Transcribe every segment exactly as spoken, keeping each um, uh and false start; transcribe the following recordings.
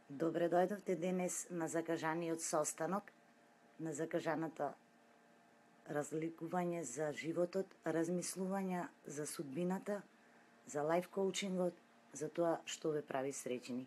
Добре дојдовте денес на закажаниот состанок, на закажаната разликување за животот, размислувања за судбината, за лајф коучингот, за тоа што ве прави среќни.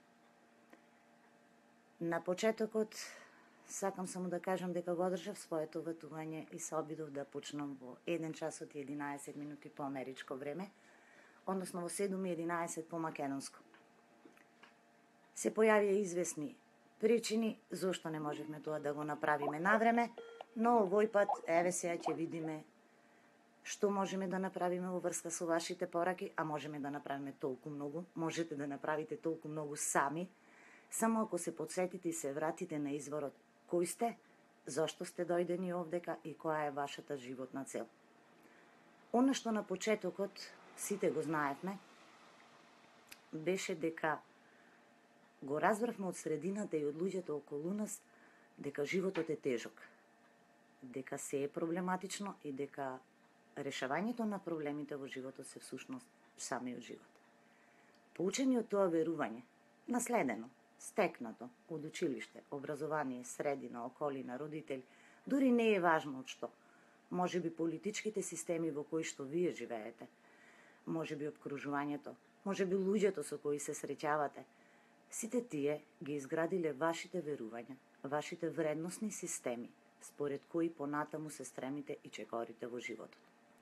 На почетокот сакам само да кажам дека го одржав своето ветување и се обидов да почнам во еден часот и единаесет минути по америчко време, односно во седум и единаесет по македонско. Се појавија известни причини зошто не можевме тоа да го направиме навреме, но овој пат, еве сега ќе видиме што можеме да направиме во врска со вашите пораки, а можеме да направиме толку многу, можете да направите толку многу сами, само ако се подсетите и се вратите на изворот. Кој сте, зошто сте дојдени овдека и која е вашата животна цел. Оно што на почетокот сите го знаевме, беше дека го разбравме од средината и од луѓето околу нас дека животот е тежок, дека се е проблематично и дека решавањето на проблемите во животот се всушност самиот живот. Поучени од тоа верување, наследено, стекнато од училиште, образование, средина, околина, родители, дури не е важно од што, можеби политичките системи во кои што вие живеете, можеби обкружувањето, можеби луѓето со кои се среќавате, сите тие ги изградиле вашите верувања, вашите вредносни системи, според кои понатаму се стремите и чекорите во животот.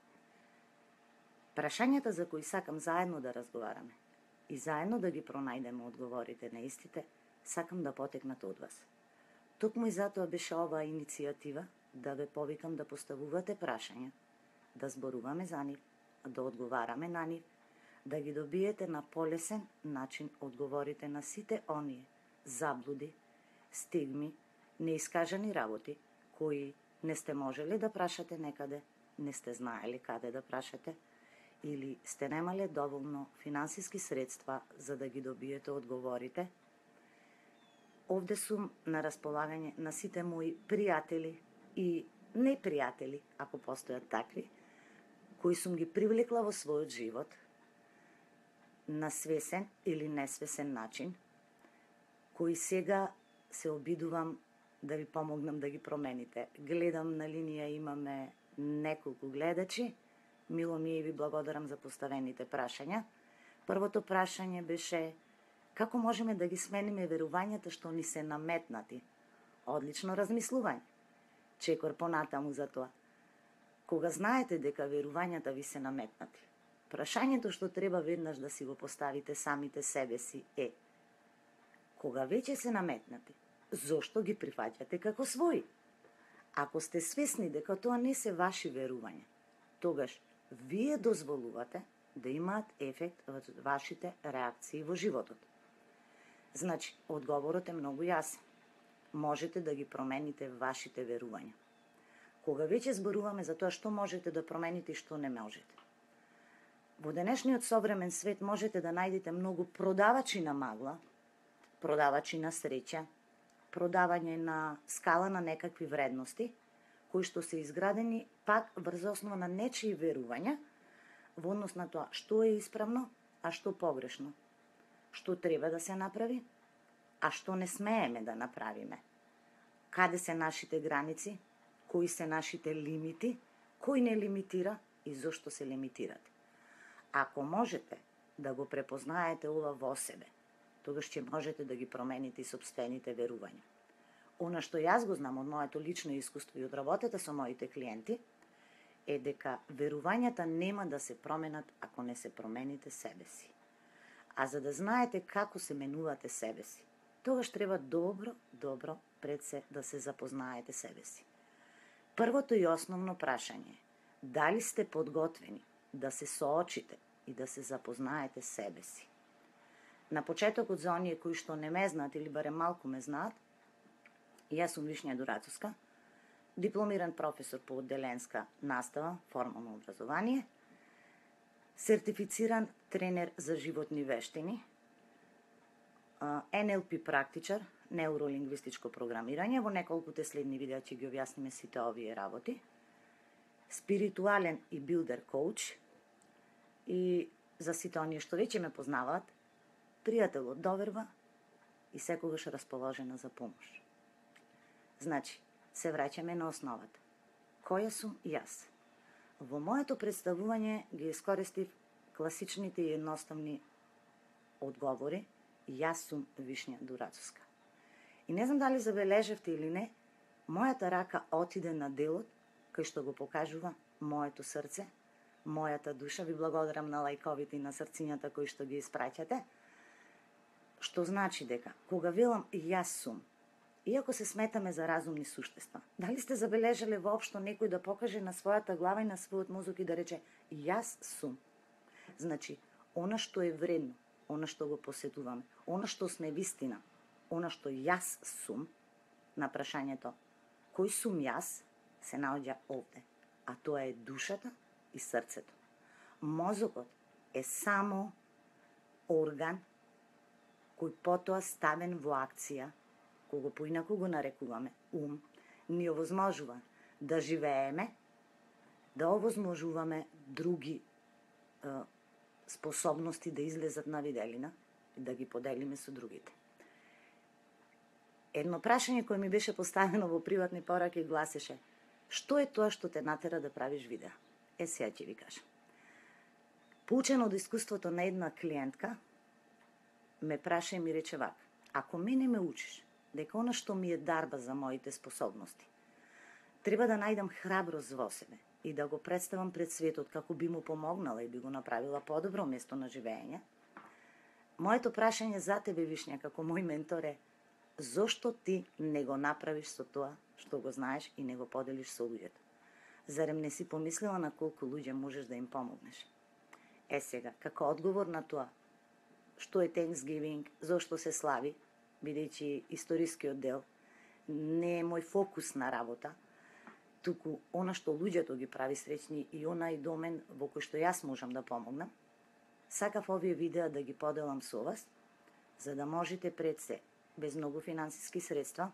Прашањата за кои сакам заедно да разговараме и заедно да ги пронајдеме одговорите на истите, сакам да потекнат од вас. Токму и затоа беше оваа иницијатива да ве повикам да поставувате прашања, да зборуваме за нив, да одговараме на нив, да ги добиете на полесен начин одговорите на сите оние заблуди, стигми, неискажани работи, кои не сте можеле да прашате некаде, не сте знаели каде да прашате, или сте немале доволно финансиски средства за да ги добиете одговорите. Овде сум на располагање на сите мои пријатели и непријатели, ако постојат такви, кои сум ги привлекла во својот живот, на свесен или несвесен начин, кои сега се обидувам да ви помогнам да ги промените. Гледам на линија имаме неколку гледачи, мило ми е и ви благодарам за поставените прашања. Првото прашање беше како можеме да ги смениме верувањата што ни се наметнати. Одлично размислување. Чекор понатаму за тоа. Кога знаете дека верувањата ви се наметнати, прашањето што треба веднаш да си го поставите самите себе си е: кога веќе се наметнати, зошто ги прифаќате како своји? Ако сте свесни дека тоа не се ваши верувања, тогаш вие дозволувате да имаат ефект во вашите реакции во животот. Значи, одговорот е многу јасен. Можете да ги промените вашите верувања. Кога веќе зборуваме за тоа што можете да промените и што не можете. Во денешниот современ свет можете да најдете многу продавачи на магла, продавачи на среќа, продавање на скала на некакви вредности, кои што се изградени пак врз основа на нечии верувања во однос на тоа што е исправно, а што погрешно, што треба да се направи, а што не смееме да направиме, каде се нашите граници, кои се нашите лимити, кој не лимитира и зошто се лимитират. Ако можете да го препознаете ова во себе, тогаш ќе можете да ги промените и сопствените верувања. Она што јас го знам од моето лично искуство и од работата со моите клиенти е дека верувањата нема да се променат ако не се промените себе си. А за да знаете како се менувате себе си, тогаш треба добро, добро пред се да се запознаете себе си. Првото и основно прашање е: дали сте подготвени да се соочите и да се запознаете себе си? На почетокот за оние кои што не ме знаат или барем малку ме знаат, јас сум Вишња Дурацовска, дипломиран професор по одделенска настава, формално образование, сертифициран тренер за животни вештини, Ен Ел Пи практичар, неуролингвистичко програмирање, во неколкуте следни видеа ќе ги објасниме сите овие работи, спиритуален и билдер коуч, и за сите оние што веќе ме познаваат, пријател од доверба, и секогаш расположена за помош. Значи, се враќаме на основата. Која сум јас? Во моето представување ги искористив класичните и едноставни одговори. Јас сум Вишња Дурацовска. И не знам дали забележавте или не, мојата рака отиде на делот кај што го покажува моето срце, мојата душа. Ви благодарам на лајковите и на срцињата кои што ги испраќате. Што значи дека, кога велам јас сум, иако се сметаме за разумни суштества, дали сте забележале воопшто некој да покаже на својата глава и на својот мозок и да рече јас сум? Значи, она што е вредно, она што го посетуваме, она што сме вистина, она што јас сум, на прашањето кој сум јас, се наоѓа овде, а тоа е душата и срцето. Мозокот е само орган кој потоа ставен во акција, кога поинаку го нарекуваме ум, ни овозможува да живееме, да овозможуваме други е, способности да излезат на виделина и да ги поделиме со другите. Едно прашање кое ми беше поставено во приватни пораки гласеше: што е тоа што те натера да правиш видеа? Е, сега ќе ви кажам. Поучено од искуството на една клиентка, ме праша и ми рече вака: ако мене ме учиш дека она што ми е дарба за моите способности, треба да најдам храброст во себе и да го представам пред светот како би му помогнала и би го направила подобро место на живење, моето прашање за тебе, Вишња, како мој ментор е: зошто ти не го направиш со тоа што го знаеш и не го поделиш со луѓето? Зарем не си помислила на колку луѓе можеш да им помогнеш? Е, сега, како одговор на тоа, што е Thanksgiving, зошто се слави, бидејќи историскиот дел не е мој фокус на работа, туку она што луѓето ги прави среќни и онај домен во кој што јас можам да помогнам, сакав овие видеа да ги поделам со вас, за да можете пред се, без многу финансиски средства,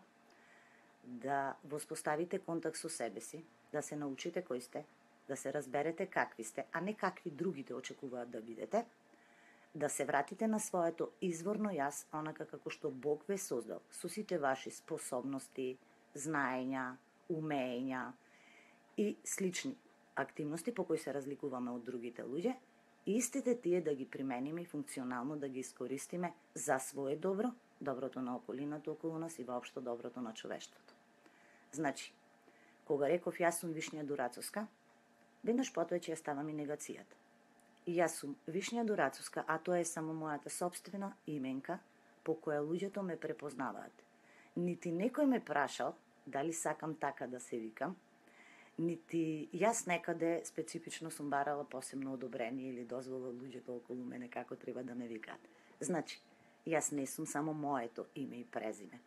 да воспоставите контакт со себе си, да се научите кои сте, да се разберете какви сте, а не какви другите очекуваат да бидете, да се вратите на своето изворно јас, онака како што Бог ве создал, со сите ваши способности, знаења, умења и слични активности по кои се разликуваме од другите луѓе, и истите тие да ги примениме и функционално да ги искористиме за свое добро, доброто на околината околу нас и воопшто доброто на човештвото. Значи, кога реков јас сум Вишња Дурацовска, веднаш потоа ќе ја ставам и негацијата. Јас сум Вишња Дурацовска, а тоа е само мојата собствена именка по која луѓето ме препознаваат. Нити некој ме прашал дали сакам така да се викам, нити јас некаде специфично сум барала посебно одобрение или дозвола луѓето околу мене како треба да ме викаат. Значи, јас не сум само моето име и презиме.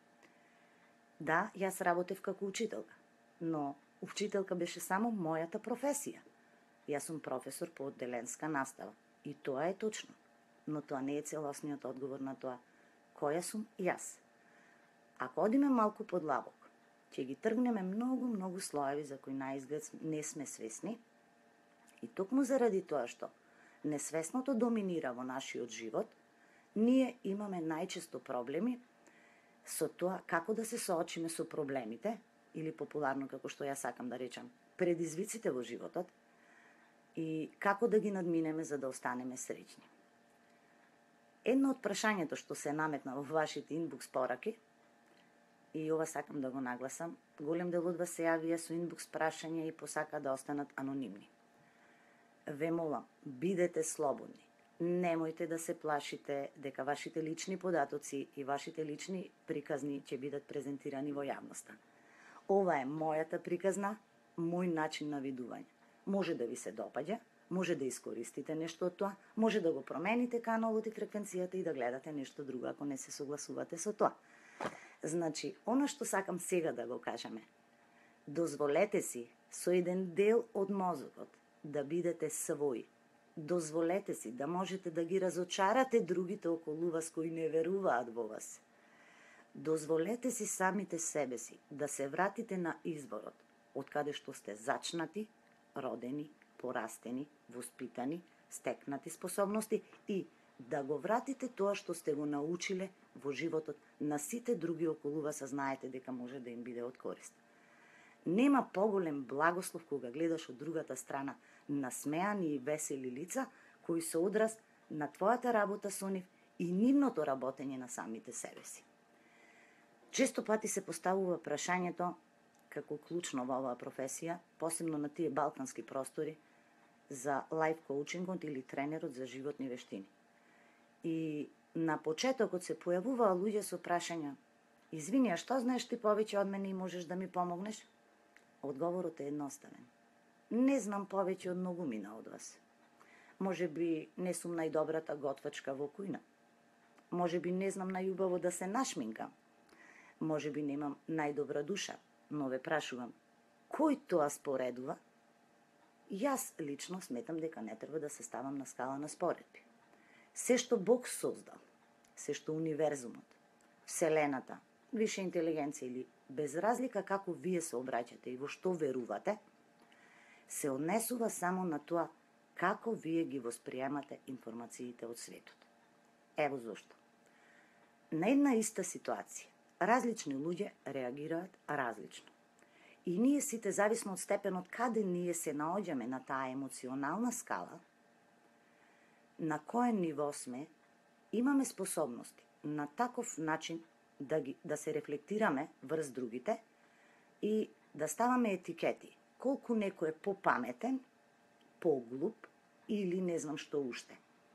Да, јас работев како учителка, но учителка беше само мојата професија. Јас сум професор по одделенска настава. И тоа е точно. Но тоа не е целосниот одговор на тоа која сум јас. Ако одиме малку подлабоко, ќе ги тргнеме многу, многу слоеви за кои наизглед не сме свесни. И токму заради тоа што несвесното доминира во нашиот живот, ние имаме најчесто проблеми со тоа како да се соочиме со проблемите, или популарно како што ја сакам да речам, предизвиците во животот, и како да ги надминеме за да останеме среќни. Едно од прашањето што се наметна во вашите инбокс пораки, и ова сакам да го нагласам, голем дел од вас се јавија со инбокс прашања и посака да останат анонимни. Ве молам, бидете слободни. Немојте да се плашите дека вашите лични податоци и вашите лични приказни ќе бидат презентирани во јавноста. Ова е мојата приказна, мој начин на видување. Може да ви се допаѓа, може да искористите нешто од тоа, може да го промените каналот и фреквенцијата и да гледате нешто друго ако не се согласувате со тоа. Значи, она што сакам сега да го кажеме, дозволете си со еден дел од мозокот да бидете своји. Дозволете си да можете да ги разочарате другите околу вас кои не веруваат во вас. Дозволете си самите себе си да се вратите на изворот, од каде што сте зачнати, родени, порастени, воспитани, стекнати способности и да го вратите тоа што сте го научиле во животот на сите други околу вас, а знаете дека може да им биде од корист. Нема поголем благослов кога гледаш од другата страна насмеани и весели лица кои се одраз на твојата работа со нив и нивното работење на самите себе си. Често пати се поставува прашањето како клучно во оваа професија, посебно на тие балкански простори, за лайф коучингот или тренерот за животни вештини. И на почетокот се појавуваа луѓе со прашања: "Извини, а што знаеш ти повеќе од мене и можеш да ми помогнеш?" Одговорот е едноставен. Не знам повеќе од многумина од вас. Може би не сум најдобрата готвачка во кујна. Може би не знам најубаво да се нашминкам. Може би немам најдобра душа, но ве прашувам, кој тоа споредува? Јас лично сметам дека не треба да се ставам на скала на споредби. Се што Бог создал, се што универзумот, Вселената, виша интелигенција или без разлика како вие се обраќате и во што верувате, се однесува само на тоа како вие ги восприемате информациите од светот. Ево зошто. На една иста ситуација, различни луѓе реагираат различно. И ние сите, зависно од степенот каде ние се наоѓаме на таа емоционална скала, на кој ниво сме, имаме способности на таков начин да, ги, да се рефлектираме врз другите и да ставаме етикети. Колку некој е попаметен, поглуп или не знам што уште.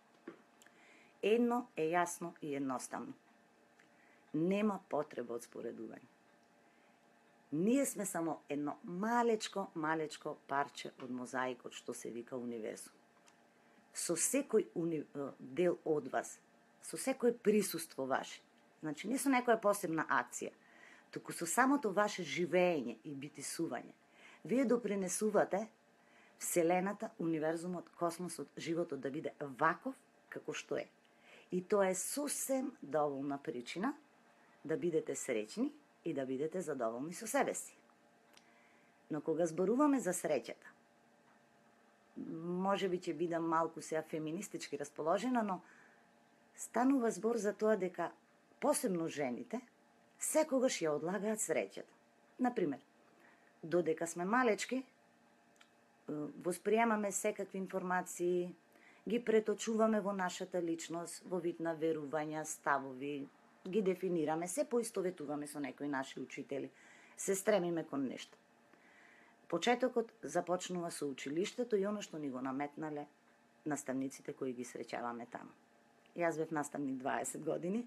Едно е јасно и едноставно. Нема потреба од споредување. Ние сме само едно малечко, малечко парче од мозаикот што се вика универзум. Со секој уни... дел од вас, со секој присуство ваше, значи не со некоја посебна акција, туку со самото ваше живење и битисување, вие допринесувате Вселената, универзумот, космосот, животот да биде ваков како што е. И тоа е сосем доволна причина да бидете среќни и да бидете задоволни со себе си. Но кога зборуваме за среќата, може би ќе бидам малку сега феминистички расположена, но станува збор за тоа дека посебно жените секогаш ја одлагаат среќата. Например, додека сме малечки, восприемаме секакви информации, ги преточуваме во нашата личност, во вид на верувања, ставови, ги дефинираме, се поистоветуваме со некои наши учители, се стремиме кон нешто. Почетокот започнува со училиштето и оно што ни го наметнале наставниците кои ги среќаваме таму. Јас бев наставник дваесет години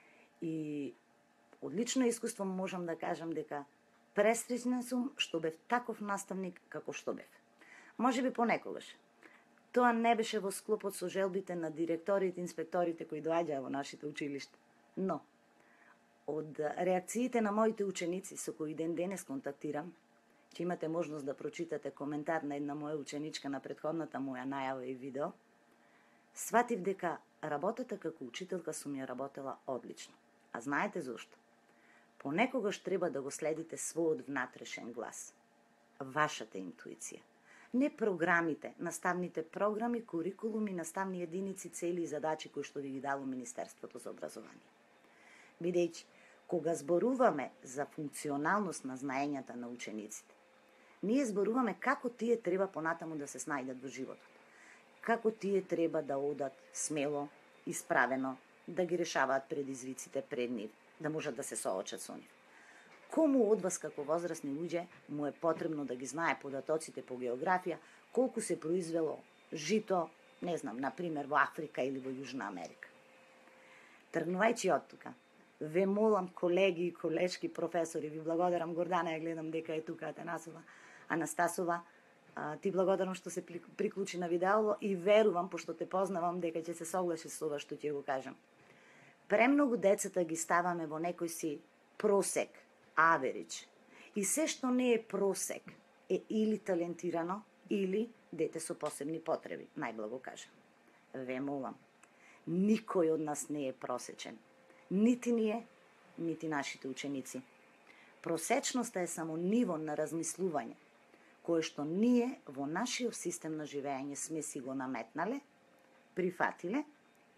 и од лично искуство можам да кажам дека пресреќна сум што бев таков наставник како што бев. Може би понекогаш. Тоа не беше во склопот со желбите на директорите, инспекторите кои доаѓаа во нашите училишта. Но, од реакциите на моите ученици со кои ден денес контактирам, ќе имате можност да прочитате коментар на една моја ученичка на претходната моја најава и видео, сватив дека работата како учителка сум ја работела одлично. А знаете зошто? Понекогаш треба да го следите својот внатрешен глас, вашата интуиција. Не програмите, наставните програми, курикулуми, наставни единици, цели и задачи кои што ви ги дало Министерството за образование. Бидејќи, кога зборуваме за функционалност на знаењата на учениците, ние зборуваме како тие треба понатаму да се снајдат во животот. Како тие треба да одат смело, исправено, да ги решаваат предизвиците пред нив, да можат да се соочат со нив. Кому од вас како возрастни луѓе му е потребно да ги знае податоците по географија, колку се произвело жито, не знам, например во Африка или во Јужна Америка. Тргнувајќи од тука, ве молам колеги и колешки професори, ви благодарам, Гордана ја гледам дека е тука, Атанасова, Анастасова, а, ти благодарам што се приклучи на видео и верувам, пошто те познавам, дека ќе се соглаши со ова што ќе го кажам. Премногу децата ги ставаме во некој си просек, аверидж. И се што не е просек е или талентирано, или дете со посебни потреби, најблаго кажам. Ве молам, никој од нас не е просечен. Нити ние, нити нашите ученици. Просечноста е само ниво на размислување, кое што ние во нашиот систем на живење сме си го наметнале, прифатиле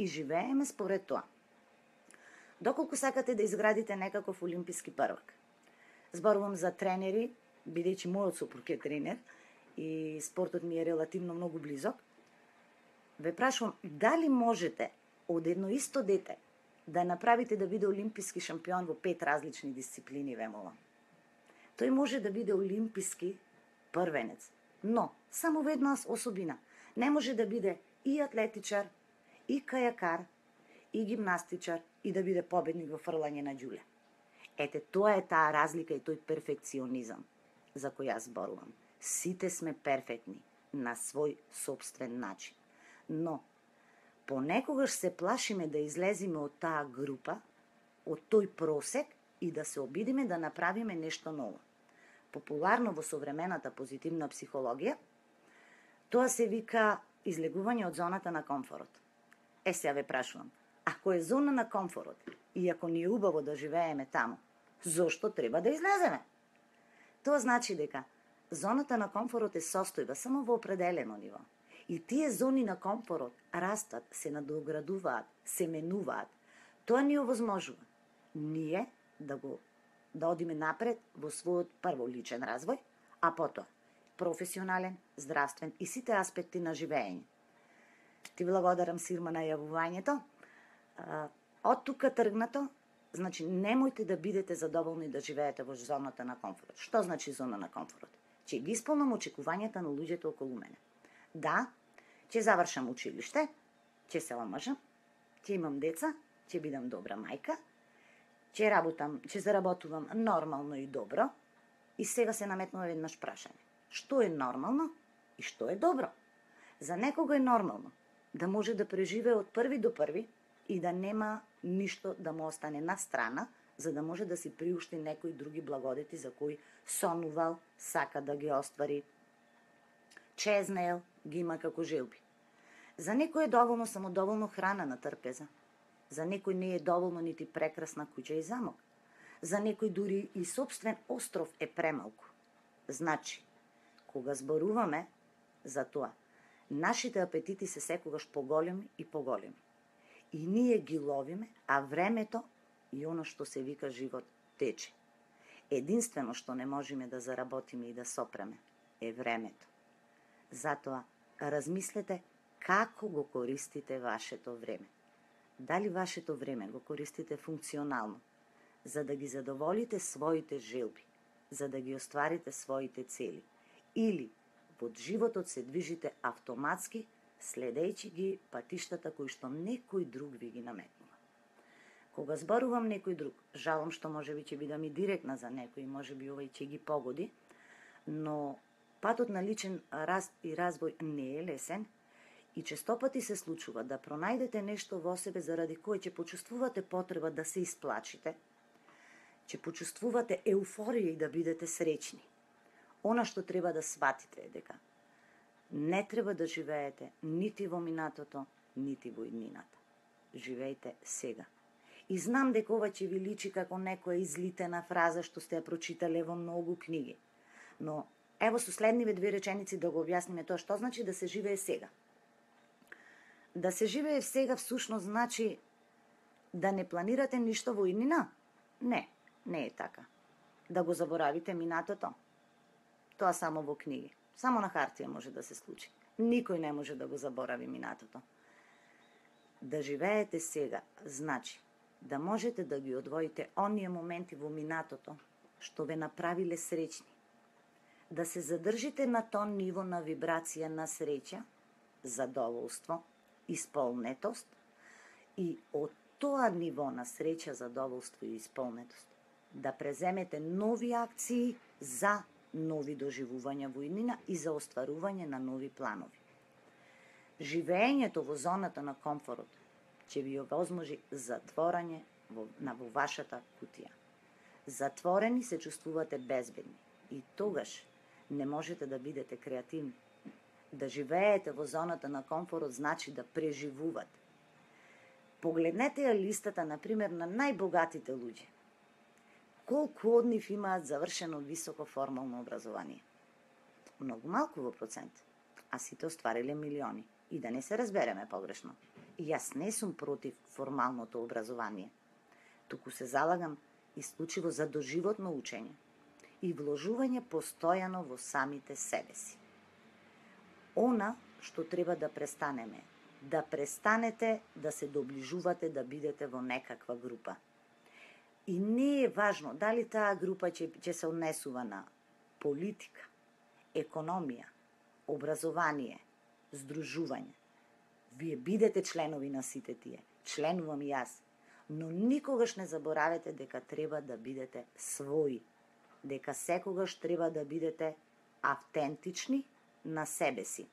и живееме според тоа. Доколку сакате да изградите некаков олимписки првак. Зборувам за тренери, бидејќи мојот сопруг е тренер и спортот ми е релативно многу близок. Ве прашувам, дали можете од едно исто дете да направите да биде олимписки шампион во пет различни дисциплини, ве молам. Тој може да биде олимписки првенец, но само во една особина. Не може да биде и атлетичар, и кајакар, и гимнастичар, и да биде победник во фрлање на ѓуле. Ете, тоа е таа разлика и тој перфекционизам за кој јас зборувам. Сите сме перфектни на свој собствен начин. Но, понекогаш се плашиме да излезиме од таа група, од тој просек и да се обидиме да направиме нешто ново. Популарно во современата позитивна психологија, тоа се вика излегување од зоната на комфорот. Е, сега ве прашувам, ако е зона на комфорот и ако ни е убаво да живееме таму, зошто треба да излеземе? Тоа значи дека зоната на комфорот е состојба само во определено ниво. И тие зони на комфорот растат, се надоградуваат, се менуваат. Тоа ни овозможува ние да го да одиме напред во својот прво личен развој, а потоа професионален, здравствен и сите аспекти на живење. Ти благодарам, Сирма, на јавувањето. Од тука тргнато, значи немојте да бидете задоволни да живеете во зоната на комфорот. Што значи зона на комфорот? Че ги исполнам очекувањата на луѓето околу мене. Да, ќе завршам училиште, ќе се омажам, ќе имам деца, ќе бидам добра мајка, ќе работам, ќе заработувам нормално и добро. И сега се наметнува веднаш прашање. Што е нормално и што е добро? За некого е нормално да може да преживее од први до први и да нема ништо да му остане на страна, за да може да си приушти некои други благодети за кои сонувал, сака да ги оствари, чезнел, ги има како желби. За некој е доволно само доволно храна на трпеза. За некој не е доволно нити прекрасна куќа и замок. За некој дури и собствен остров е премалку. Значи, кога зборуваме за тоа, нашите апетити се секогаш поголеми и поголеми. И ние ги ловиме, а времето и оно што се вика живот тече. Единствено што не можеме да заработиме и да сопреме е времето. Затоа размислете како го користите вашето време. Дали вашето време го користите функционално, за да ги задоволите своите желби, за да ги остварите своите цели, или од животот се движите автоматски, следејќи ги патиштата кои што некој друг ви ги наметнува. Кога зборувам некој друг, жалам што можеби ќе бидам и директна за некој, можеби овај ќе ги погоди, но патот на личен раст и развој не е лесен и честопати се случува да пронајдете нешто во себе заради кое ќе почувствувате потреба да се исплачите, ќе почувствувате еуфорија и да бидете среќни. Она што треба да сватите е дека не треба да живеете нити во минатото, нити во иднината. Живеете сега. И знам дека ова ќе ви личи како некоја излитена фраза што сте ја прочитале во многу книги. Но ево со следниве две реченици да го објасниме тоа што значи да се живее сега. Да се живее сега всушност значи да не планирате ништо во иднина? Не, не е така. Да го заборавите минатото? Тоа само во книги. Само на хартија може да се случи. Никој не може да го заборави минатото. Да живеете сега значи да можете да ги одвоите оние моменти во минатото што ве направиле среќни. Да се задржите на тоа ниво на вибрација на среќа, задоволство, исполнетост и од тоа ниво на среќа, задоволство и исполнетост да преземете нови акции за нови доживувања во иднина и за остварување на нови планови. Живеењето во зоната на комфорот ќе ви овозможи затворање во, на во вашата кутија. Затворени се чувствувате безбедни и тогаш не можете да бидете креативни. Да живеете во зоната на комфорот значи да преживувате. Погледнете ја листата, например, на најбогатите луѓе. Колку од нив имаат завршено високо формално образование? Многу малку во процент, а сите оствариле милиони. И да не се разбереме погрешно. И јас не сум против формалното образование, туку се залагам исклучиво за доживотно учење и вложување постојано во самите себе си. Она што треба да престанеме, да престанете да се доближувате да бидете во некаква група. И не е важно дали таа група ќе, ќе се однесува на политика, економија, образование, здружување. Вие бидете членови на сите тие, членувам и јас, но никогаш не заборавете дека треба да бидете своји, дека секогаш треба да бидете автентични на себе си.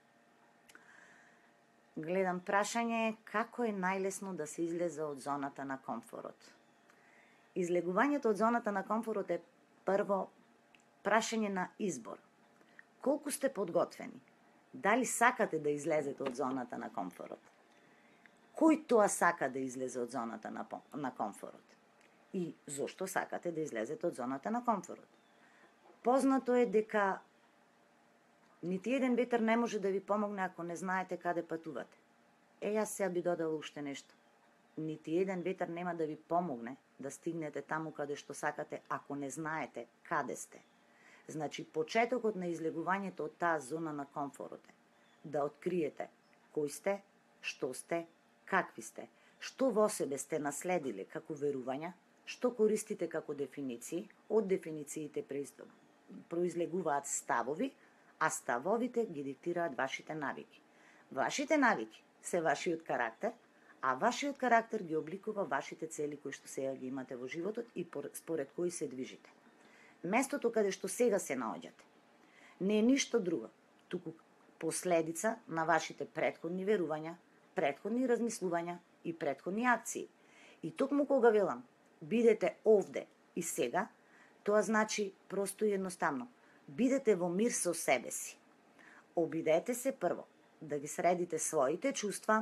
Гледам прашање како е најлесно да се излезе од зоната на комфорот. Излегувањето од зоната на комфорот е прво прашање на избор. Колку сте подготвени? Дали сакате да излезете од зоната на комфорот? Кој тоа сака да излезе од зоната на, на комфорот? И зошто сакате да излезете од зоната на комфорот? Познато е дека нити еден ветер не може да ви помогне ако не знаете каде патувате. Е, јас сега би додала уште нешто. Нити еден ветер нема да ви помогне да стигнете таму каде што сакате ако не знаете каде сте. Значи, почетокот на излегувањето од таа зона на комфорот е да откриете кој сте, што сте, какви сте, што во себе сте наследиле како верувања, што користите како дефиниции, од дефинициите произлегуваат ставови, а ставовите ги диктираат вашите навики. Вашите навики се вашиот карактер, а вашиот карактер ги обликува вашите цели кои што сега ги имате во животот и според кои се движите. Местото каде што сега се наоѓате не е ништо друго, туку последица на вашите претходни верувања, претходни размислувања и претходни акции. И токму кога велам, бидете овде и сега, тоа значи просто и едноставно. Бидете во мир со себе си. Обидете се прво да ги средите своите чувства.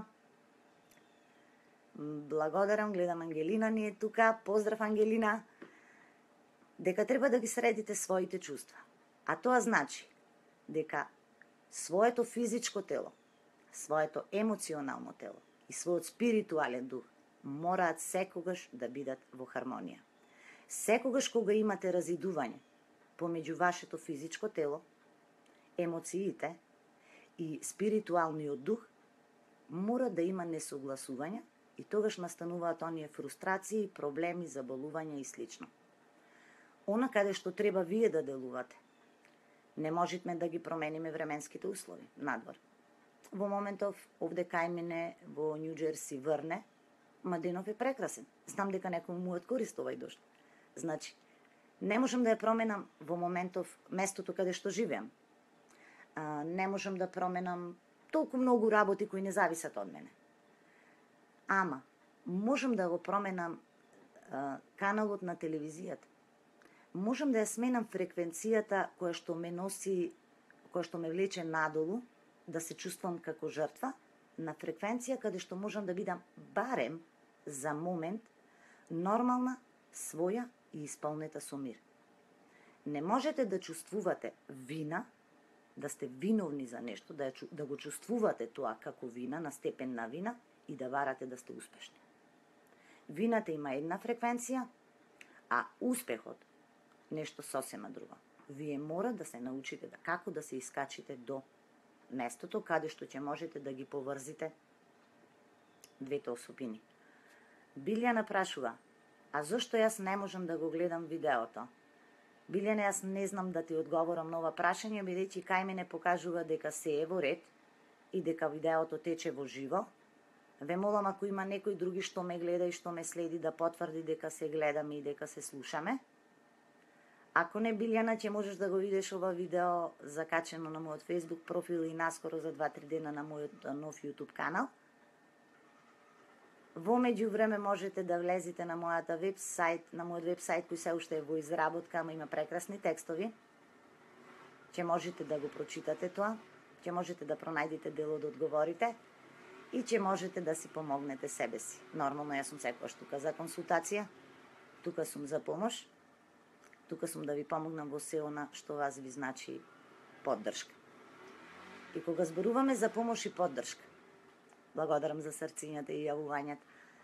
Благодарам, гледам Ангелина ни е тука. Поздрав, Ангелина. Дека треба да ги средите своите чувства. А тоа значи дека своето физичко тело, своето емоционално тело и својот спиритуален дух мораат секогаш да бидат во хармонија. Секогаш кога имате разидување помеѓу вашето физичко тело, емоциите и спиритуалниот дух, мора да има несогласување и тогаш настануваат оние фрустрации, проблеми, заболувања и слично. Она каде што треба вие да делувате, не можеме да ги промениме временските услови надвор. Во моментов овде кај мене во Нью Джерси врне, ма денов е прекрасен. Знам дека некој му од корист овај дожд. Значи, не можам да ја променам во моментов местото каде што живеам. А, не можам да променам толку многу работи кои не зависат од мене. Ама, можам да го променам а, каналот на телевизијата. Можам да ја сменам фреквенцијата која што ме носи, која што ме влече надолу, да се чувствам како жртва, на фреквенција каде што можам да бидам барем за момент нормална, своја и исполнета со мир. Не можете да чувствувате вина, да сте виновни за нешто, да, да го чувствувате тоа како вина, на степен на вина и да барате да сте успешни. Вината има една фреквенција, а успехот нешто сосема друго. Вие мора да се научите да како да се искачите до местото каде што ќе можете да ги поврзите двете особини. Билјана прашува, а зошто јас не можам да го гледам видеото? Билјана, јас не знам да ти одговорам на ова прашање, бидејќи кај мене покажува дека се е во ред и дека видеото тече во живо. Ве молам, ако има некој други што ме гледа и што ме следи, да потврди дека се гледаме и дека се слушаме. Ако не, Билјана, ќе можеш да го видиш ова видео закачено на мојот Facebook профил и наскоро за два-три дена на мојот нов YouTube канал. Во меѓувреме можете да влезете на мојата веб-сайт, на мојот веб-сайт кој се уште е во изработка, ама има прекрасни текстови. Ќе можете да го прочитате тоа, ќе можете да пронајдете дел од одговорите и ќе можете да си помогнете себе си. Нормално, јас сум секогаш тука за консултација, тука сум за помош, тука сум да ви помогнам во се она што вас ви значи поддршка. И кога зборуваме за помош и поддршка, Благодарам за срцињата и јавувањата.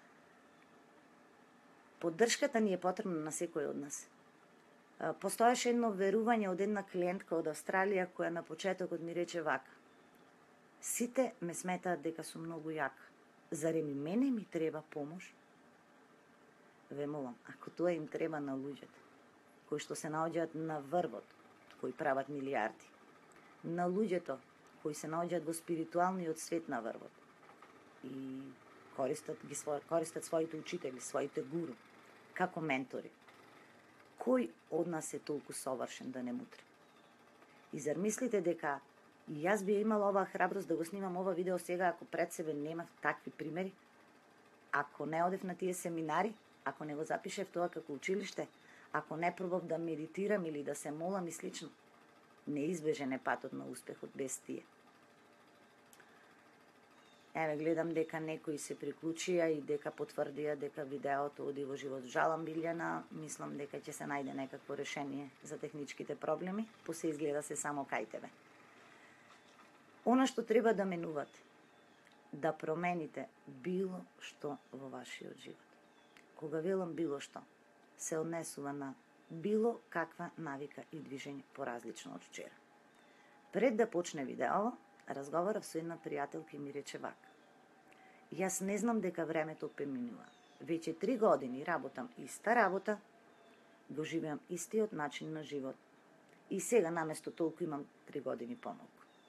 Поддршката ни е потребна на секој од нас. Постоеше едно верување од една клиентка од Австралија која на почетокот ми рече вака: сите ме сметаат дека сум многу јака. Зарем и мене ми треба помош? Ве молам, ако тоа им треба на луѓето кои што се наоѓаат на врвот, кои прават милијарди, на луѓето кои се наоѓаат во спиритуалниот свет на врвот и користат ги користат своите учители, своите гуру како ментори, кој од нас е толку совршен да не мутри? И зар мислите дека и јас би имала оваа храброст да го снимам ова видео сега ако пред себе немав такви примери? Ако не одев на тие семинари, ако не го запишев тоа како училиште, ако не пробав да медитирам или да се молам и слично, неизбежен е патот на успехот без тие. Еве, гледам дека некои се приклучија и дека потврдија дека видеото оди во живот. Жалам, Билјана, мислам дека ќе се најде некакво решение за техничките проблеми, посе изгледа се само кај тебе. Она што треба да менувате, да промените било што во вашиот живот. Кога велам било што, се однесува на било каква навика и движење поразлично од вчера. Пред да почне видео, разговарав со една пријателка и ми рече вака: јас не знам дека времето преминува. Веќе три години работам иста работа, го живеам истиот начин на живот. И сега наместо толку имам три години помалку.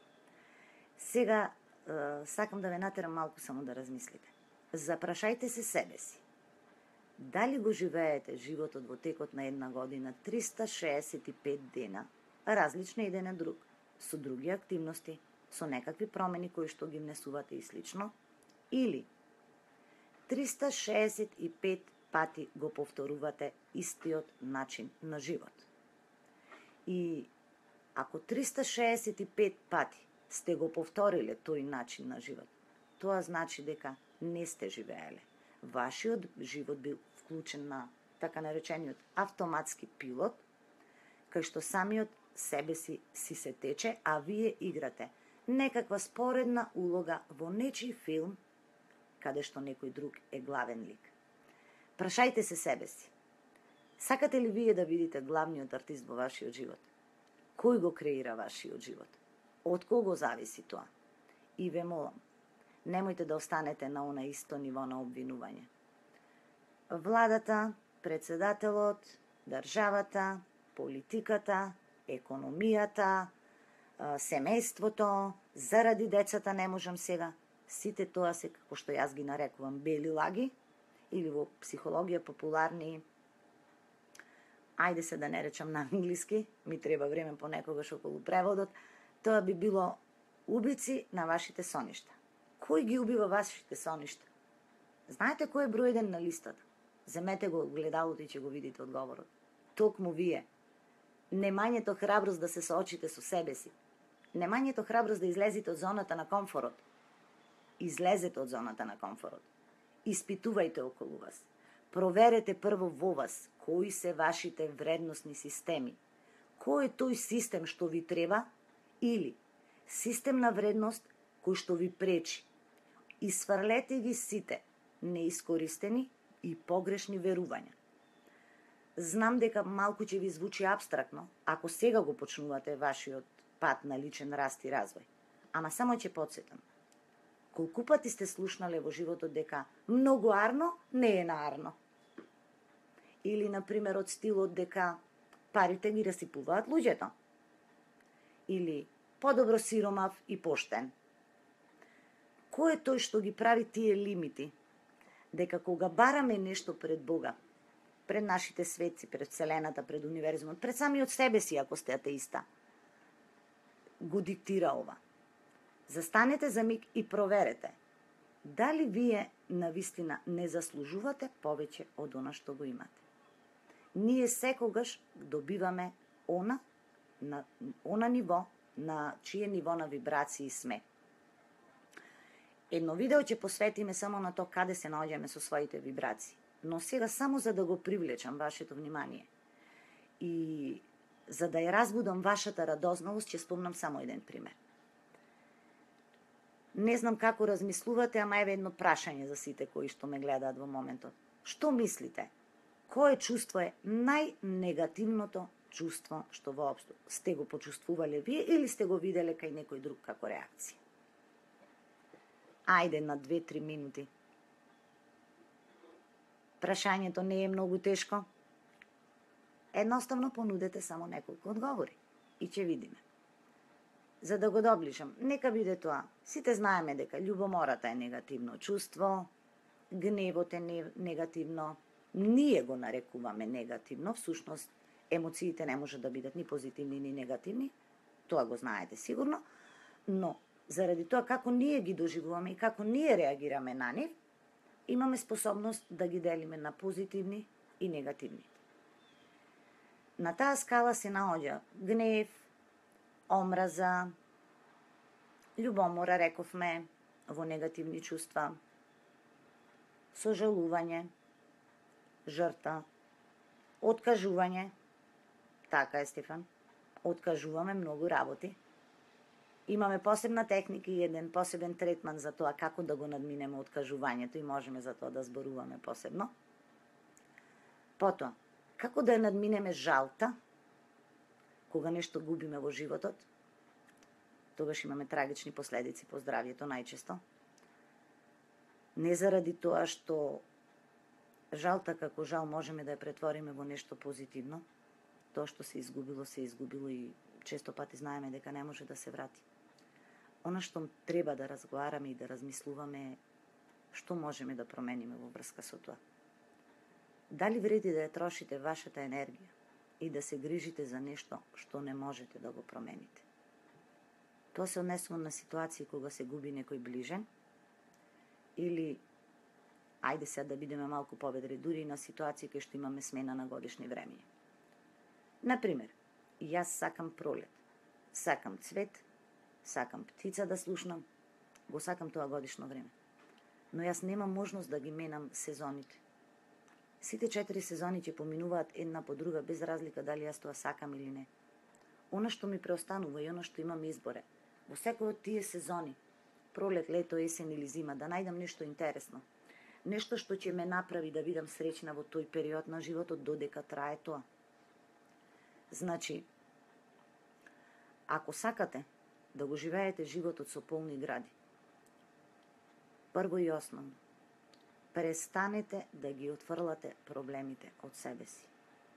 Сега е, сакам да ве натерам малку само да размислите. Запрашајте се себе си. Дали го живеете животот во текот на една година триста шеесет и пет дена, различни еден од друг, со други активности, со некакви промени кои што ги внесувате и слично, или триста шеесет и пет пати го повторувате истиот начин на живот. И ако триста шеесет и пет пати сте го повториле тој начин на живот, тоа значи дека не сте живееле. Вашиот живот бил вклучен на така наречениот автоматски пилот, кај што самиот себе си си се тече, а вие играте некаква споредна улога во нечи филм, каде што некој друг е главен лик. Прашајте се себе си. Сакате ли вие да видите главниот артист во вашиот живот? Кој го креира вашиот живот? Од кого зависи тоа? И ве молам, немојте да останете на она исто ниво на обвинување. Владата, председателот, државата, политиката, економијата, семејството, заради децата не можам сега. Сите тоа се, како што јас ги нарекувам, бели лаги, или во психологија популарни, ајде се да не речам на англиски, ми треба време понекогаш околу преводот, тоа би било убици на вашите соништа. Кој ги убива вашите соништа? Знаете кој е број еден на листата? Земете го гледалото и ќе го видите одговорот. Токму вие. Немањето храброст да се соочите со себе си. Немањето храброст да излезете од зоната на комфорот. Излезете од зоната на комфорот. Испитувајте околу вас. Проверете прво во вас кои се вашите вредносни системи. Кој е тој систем што ви треба или систем на вредност кој што ви пречи. Исфрлете ги сите неискористени и погрешни верувања. Знам дека малку ќе ви звучи абстрактно, ако сега го почнувате вашиот пат на личен раст и развој. Ама само ќе подсетам. Колку пати сте слушнале во животот дека многу арно не е наарно? Или, например, од стилот дека парите ги расипуваат луѓето? Или подобро сиромав и поштен? Кој е тој што ги прави тие лимити? Дека кога бараме нешто пред Бога, пред нашите светци, пред Вселената, пред универзумот, пред самиот себе си, ако сте атеиста, го диктира ова. Застанете за миг и проверете дали вие навистина не заслужувате повеќе од она што го имате. Ние секогаш добиваме она на она ниво, на чие ниво на вибрации сме. Едно видео ќе посветиме само на тоа каде се наоѓаме со своите вибрации. Но сега само за да го привлечам вашето внимание и за да ја разбудам вашата радозналост, ќе спомнам само еден пример. Не знам како размислувате, ама еве едно прашање за сите кои што ме гледаат во моментот. Што мислите? Кое чувство е најнегативното чувство што воопшто сте го почувствувале вие или сте го виделе кај некој друг како реакција? Ајде на две-три минути. Прашањето не е многу тешко. Едноставно понудете само неколку одговори и ќе видиме. За да го доближам, нека биде тоа. Сите знаеме дека љубомората е негативно чувство, гневот е негативно, ние го нарекуваме негативно, всушност емоциите не може да бидат ни позитивни ни негативни, тоа го знаете сигурно, но заради тоа како ние ги доживуваме и како ние реагираме на нив, имаме способност да ги делиме на позитивни и негативни. На таа скала се наоѓа гнев, омраза, љубомора, рековме, во негативни чувства, сожалување, жрта, откажување. Така е, Стефан. Откажуваме многу работи. Имаме посебна техника и еден посебен третман за тоа како да го надминеме откажувањето и можеме за тоа да зборуваме посебно. Потоа, како да ја надминеме жалта, кога нешто губиме во животот, тогаш имаме трагични последици по здравјето најчесто. Не заради тоа што жалта како жал можеме да ја претвориме во нешто позитивно, тоа што се изгубило, се изгубило и често пати знаеме дека не може да се врати. Она што треба да разговараме и да размислуваме е што можеме да промениме во врска со тоа. Дали вреди да ја трошите вашата енергија и да се грижите за нешто што не можете да го промените? Тоа се однесува на ситуации кога се губи некој ближен или, ајде сега да бидеме малку поведри, дури и на ситуации кај што имаме смена на годишни времења. Например, јас сакам пролет, сакам цвет, сакам птица да слушнам, го сакам тоа годишно време. Но јас немам можност да ги менам сезоните. Сите четири сезони ќе поминуваат една по друга без разлика дали јас тоа сакам или не. Она што ми преостанува и она што имам избор е во секој од тие сезони, пролет, лето, есен или зима, да најдам нешто интересно. Нешто што ќе ме направи да бидам среќна во тој период на животот додека трае тоа. Значи, ако сакате да го живеете животот со полни гради, прво и основно, престанете да ги отфрлате проблемите од себе си.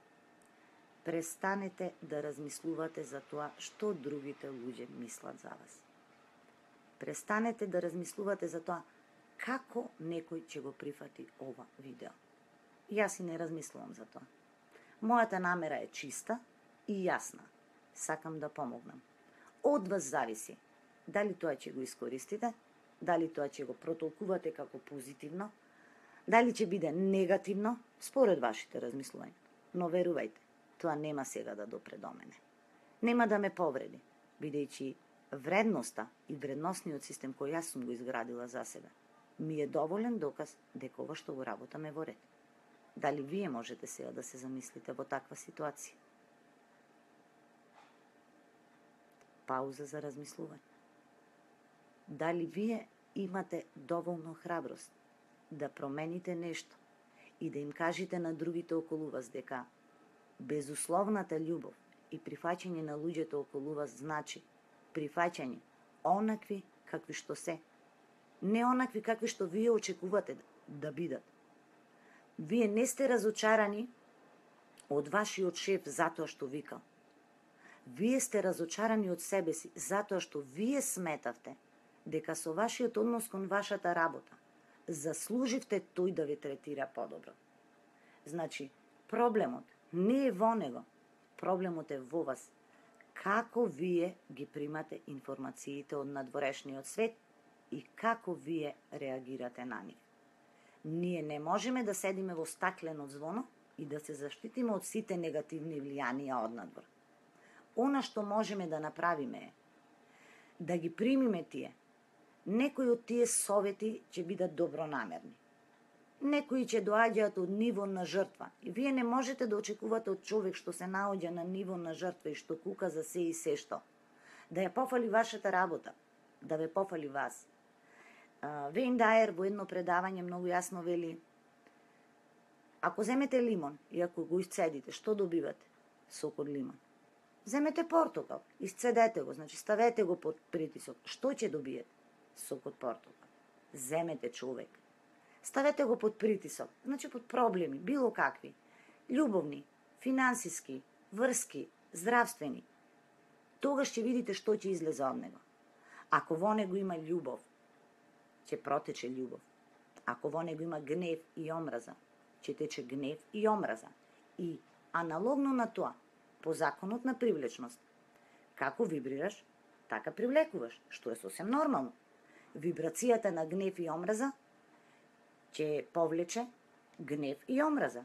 Престанете да размислувате за тоа што другите луѓе мислат за вас. Престанете да размислувате за тоа како некој ќе го прифати ова видео. Јас и не размислувам за тоа. Мојата намера е чиста и јасна. Сакам да помогнам. Од вас зависи дали тоа ќе го искористите, дали тоа ќе го протолкувате како позитивно, дали ќе биде негативно според вашите размислувања. Но верувајте, тоа нема сега да допре до мене. Нема да ме повреди, бидејќи вредноста и вредносниот систем кој јас сум го изградила за себе ми е доволен доказ дека ова што го работаме во ред. Дали вие можете сега да се замислите во таква ситуација? Пауза за размислување. Дали вие имате доволно храброст да промените нешто и да им кажете на другите околу вас дека безусловната љубов и прифаќање на луѓето околу вас значи прифаќање онакви какви што се, не онакви какви што вие очекувате да бидат. Вие не сте разочарани од вашиот шеф затоа што викал. Вие сте разочарани од себе си затоа што вие сметавте дека со вашиот однос кон вашата работа заслуживте тој да ве третира подобро. Значи, проблемот не е во него, проблемот е во вас. Како вие ги примате информациите од надворешниот свет и како вие реагирате на нив. Ние не можеме да седиме во стаклено звоно и да се заштитиме од сите негативни влијанија од надвор. Она што можеме да направиме е да ги примиме тие. Некои од тие совети ќе бидат добронамерни. Некои ќе доаѓаат од ниво на жртва. И вие не можете да очекувате од човек што се наоѓа на ниво на жртва и што кука за се и се што, да ја пофали вашата работа, да ве пофали вас. Вейн Даер во едно предавање многу јасно вели: ако земете лимон и ако го исцедите, што добивате? Сок од лимон. Земете портокал, исцедете го, значи ставете го под притисок. Што ќе добиете? Сок од портокал. Земете човек, ставете го под притисок, значи под проблеми, било какви, љубовни, финансиски, врски, здравствени. Тогаш ќе видите што ќе излезе од него. Ако во него има љубов, ќе протече љубов. Ако во него има гнев и омраза, ќе тече гнев и омраза. И аналогно на тоа, по законот на привлечност, како вибрираш, така привлекуваш, што е сосем нормално. Вибрацијата на гнев и омраза ќе повлече гнев и омраза.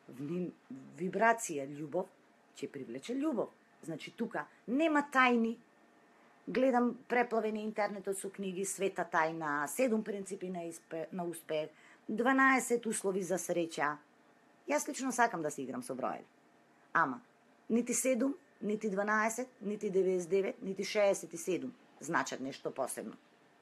Вибрација љубов ќе привлече љубов. Значи тука нема тајни. Гледам преплавени интернетот со книги Света тајна, седум принципи на, испе, на успех, дванаесет услови за среќа. Јас лично сакам да се играм со броеви. Ама, нити седум, нити дванаесет, нити деветдесет и девет, нити шеесет и седум значат нешто посебно.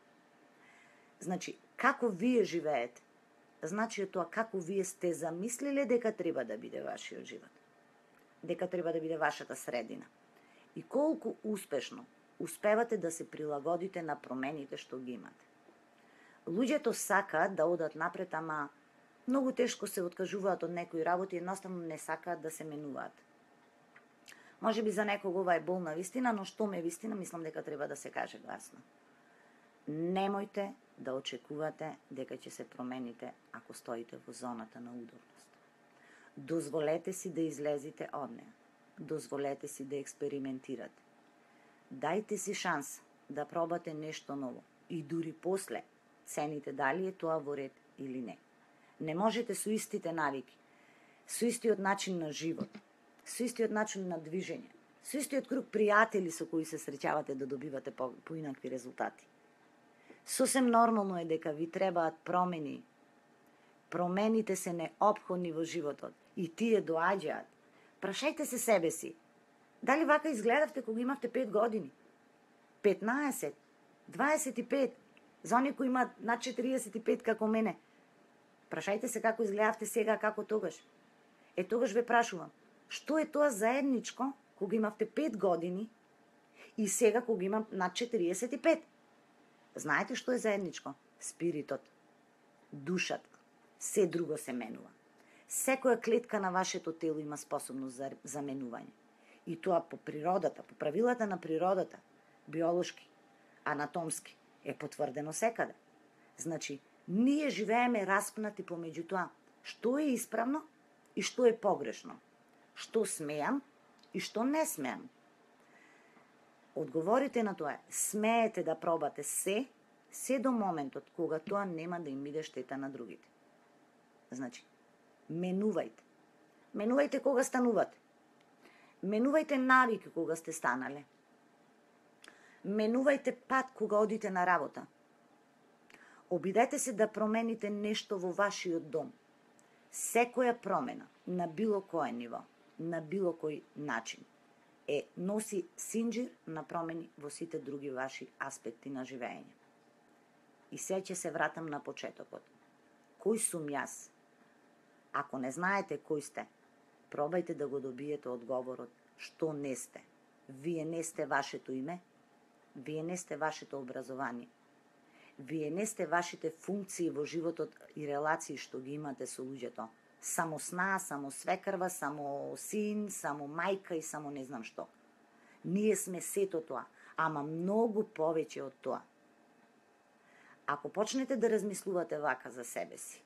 Значи, како вие живеете, значи е тоа како вие сте замислиле дека треба да биде вашиот живот. Дека треба да биде вашата средина. И колку успешно успевате да се прилагодите на промените што ги имате. Луѓето сакаат да одат напред, ама многу тешко се откажуваат од некои работи и едноставно не сакаат да се менуваат. Може би за некого ова е болна вистина, но што ме вистина, мислам дека треба да се каже гласно. Немојте да очекувате дека ќе се промените ако стоите во зоната на удобност. Дозволете си да излезете од неа. Дозволете си да експериментирате. Дајте си шанс да пробате нешто ново и дури после цените дали е тоа во ред или не. Не можете со истите навики, со истиот начин на живот, со истиот начин на движење, со истиот круг пријатели со кои се среќавате да добивате по, поинакви резултати. Сосем нормално е дека ви требаат промени. Промените се неопходни во животот и тие доаѓаат. Прашајте се себе си. Дали вака изгледавте кога имавте пет години? петнаесет, дваесет и пет, за оние кои имаат над четириесет и пет како мене. Прашајте се како изгледавте сега, како тогаш. Е, тогаш ве прашувам, што е тоа заедничко кога имавте пет години и сега кога имам над четириесет и пет? Знаете што е заедничко? Спиритот, душата, се друго се менува. Секоја клетка на вашето тело има способност за заменување. И тоа по природата, по правилата на природата, биолошки, анатомски, е потврдено секаде. Значи, ние живееме распнати помеѓу тоа што е исправно и што е погрешно, што смеам и што не смеам. Одговорите на тоа е, смеете да пробате се, се до моментот кога тоа нема да им биде штета на другите. Значи, менувајте. Менувајте кога станувате. Менувајте навики кога сте станале. Менувајте пат кога одите на работа. Обидете се да промените нешто во вашиот дом. Секоја промена на било кое ниво, на било кој начин, е носи синџир на промени во сите други ваши аспекти на живење. И се ќе се вратам на почетокот. Кој сум јас? Ако не знаете кој сте, пробајте да го добиете одговорот што не сте. Вие не сте вашето име, вие не сте вашето образование, вие не сте вашите функции во животот и релации што ги имате со луѓето. Само сна, само свекрва, само син, само мајка и само не знам што. Ние сме сето тоа, ама многу повеќе од тоа. Ако почнете да размислувате вака за себе си,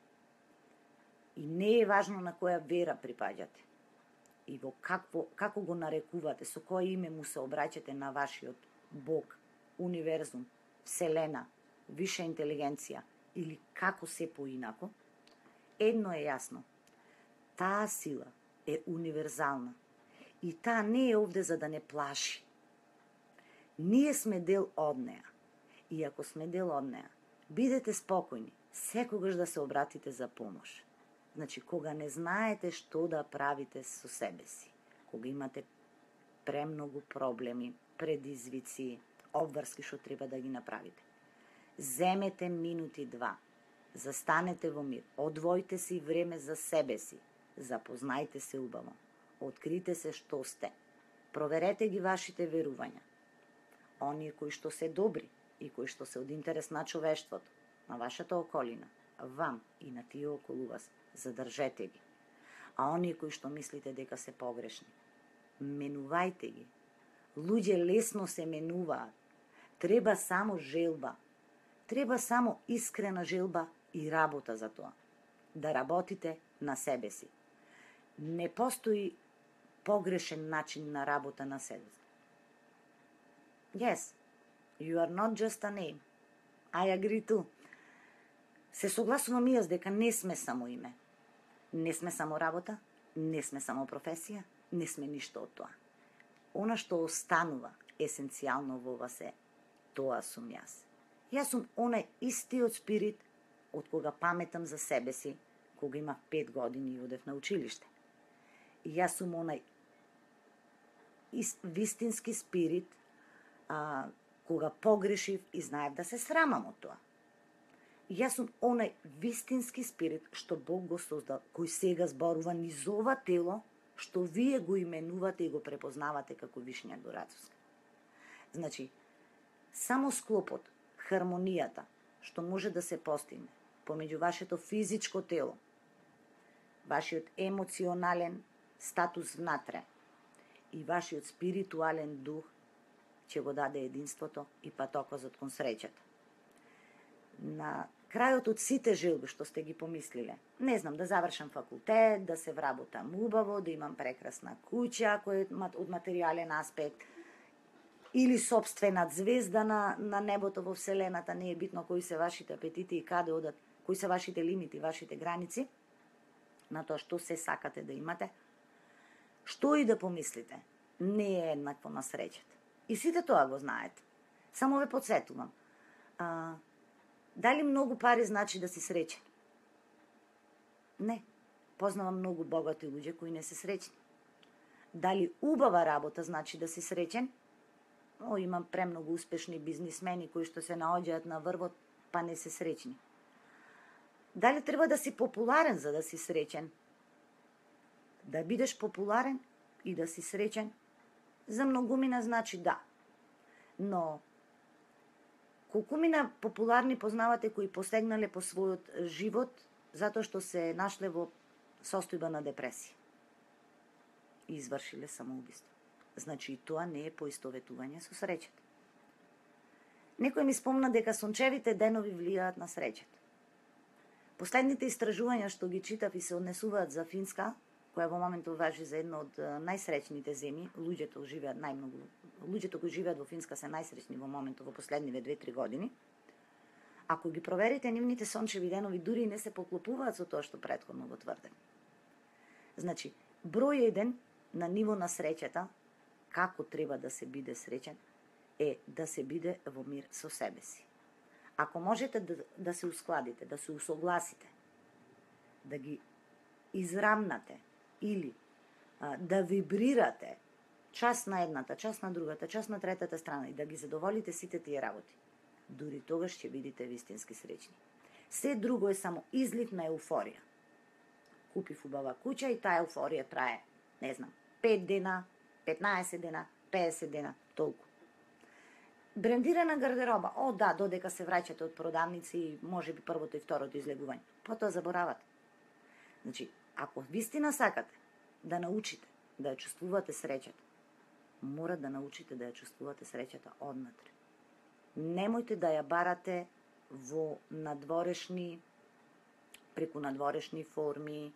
и не е важно на која вера припаѓате, и во какво, како го нарекувате, со кое име му се обраќате на вашиот Бог, универзум, Вселена, виша интелигенција или како се поинако, едно е јасно. Таа сила е универзална и таа не е овде за да не плаши. Ние сме дел од неа. И ако сме дел од неа, бидете спокојни, секогаш да се обратите за помош. Значи, кога не знаете што да правите со себе си, кога имате премногу проблеми, предизвици, обврски што треба да ги направите, Земете минути два. Застанете во мир. Одвојте си време за себе си. Запознајте се убаво. Открите се што сте. Проверете ги вашите верувања. Оние кои што се добри и кои што се од интерес на човештвото, на вашата околина, вам и на тие околу вас, задржете ги. А оние кои што мислите дека се погрешни, менувајте ги. Луѓе лесно се менуваат. Треба само желба. Треба само искрена желба и работа за тоа. Да работите на себе си. Не постои погрешен начин на работа на себе си. Yes, you are not just a name. I agree too. Се согласувам и јас дека не сме само име. Не сме само работа, не сме само професија, не сме ништо од тоа. Она што останува есенцијално во вас е, тоа сум јас. Јас сум онај истиот спирит од кога паметам за себе си, кога имав пет години и одев на училиште. И јас сум онај вистински спирит, а, кога погрешив и знаев да се срамам од тоа. Јас сум онај вистински спирит што Бог го создал, кој сега зборува низ ова тело, што вие го именувате и го препознавате како Вишња Горацовска. Значи, само склопот, хармонијата, што може да се постигне помеѓу вашето физичко тело, вашиот емоционален статус внатре и вашиот спиритуален дух, ќе го даде единството и патокозот кон среќата. На крајот од сите желби што сте ги помислиле, не знам, да завршам факултет, да се вработам убаво, да имам прекрасна куќа, која е од материјален аспект, или собствена звезда на, на небото во Вселената, не е битно кои се вашите апетити и каде одат, кои се вашите лимити, вашите граници, на тоа што се сакате да имате, што и да помислите, не е еднакво на среќата. И сите тоа го знаете. Само ве подсетувам. А, дали многу пари значи да си среќен? Не. Познавам многу богати луѓе кои не се среќни. Дали убава работа значи да си среќен? О, имам премногу успешни бизнисмени кои што се наоѓаат на врвот, па не се среќни. Дали треба да си популарен за да си среќен? Да бидеш популарен и да си среќен, за многумина значи да. Но, колкумина популарни познавате кои постигнале по својот живот затоа што се нашле во состојба на депресија и извршиле самоубиство. Значи и тоа не е поистоветување со среќата. Некој ми спомна дека сончевите денови влијаат на среќата. Последните истражувања што ги читав и се однесуваат за Финска, која во моментот важи за една од најсреќните земји, луѓето живеат најмногу, луѓето кои живеат во Финска се најсреќни во моментот во последниве две-три години. Ако ги проверите, нивните сончеви денови дури не се поклопуваат со тоа што претходно го тврдев. Значи, број еден на ниво на среќата, како треба да се биде среќен, е да се биде во мир со себе си. Ако можете да, да се ускладите, да се усогласите, да ги израмнате или а, да вибрирате час на едната, час на другата, час на третата страна и да ги задоволите сите тие работи, дури тогаш ќе бидете вистински среќни. Се друго е само излив на еуфорија. Купив убава куќа и таа еуфорија трае, не знам, пет дена, петнаесет дена, педесет дена, толку. Брендирана гардероба, о да, додека се враќате од продавници и може би првото и второто излегување, потоа заборавате. Значи, ако вистина сакате да научите да ја чувствувате среќата, мора да научите да ја чувствувате среќата однатре. Немојте да ја барате во надворешни, преку надворешни форми,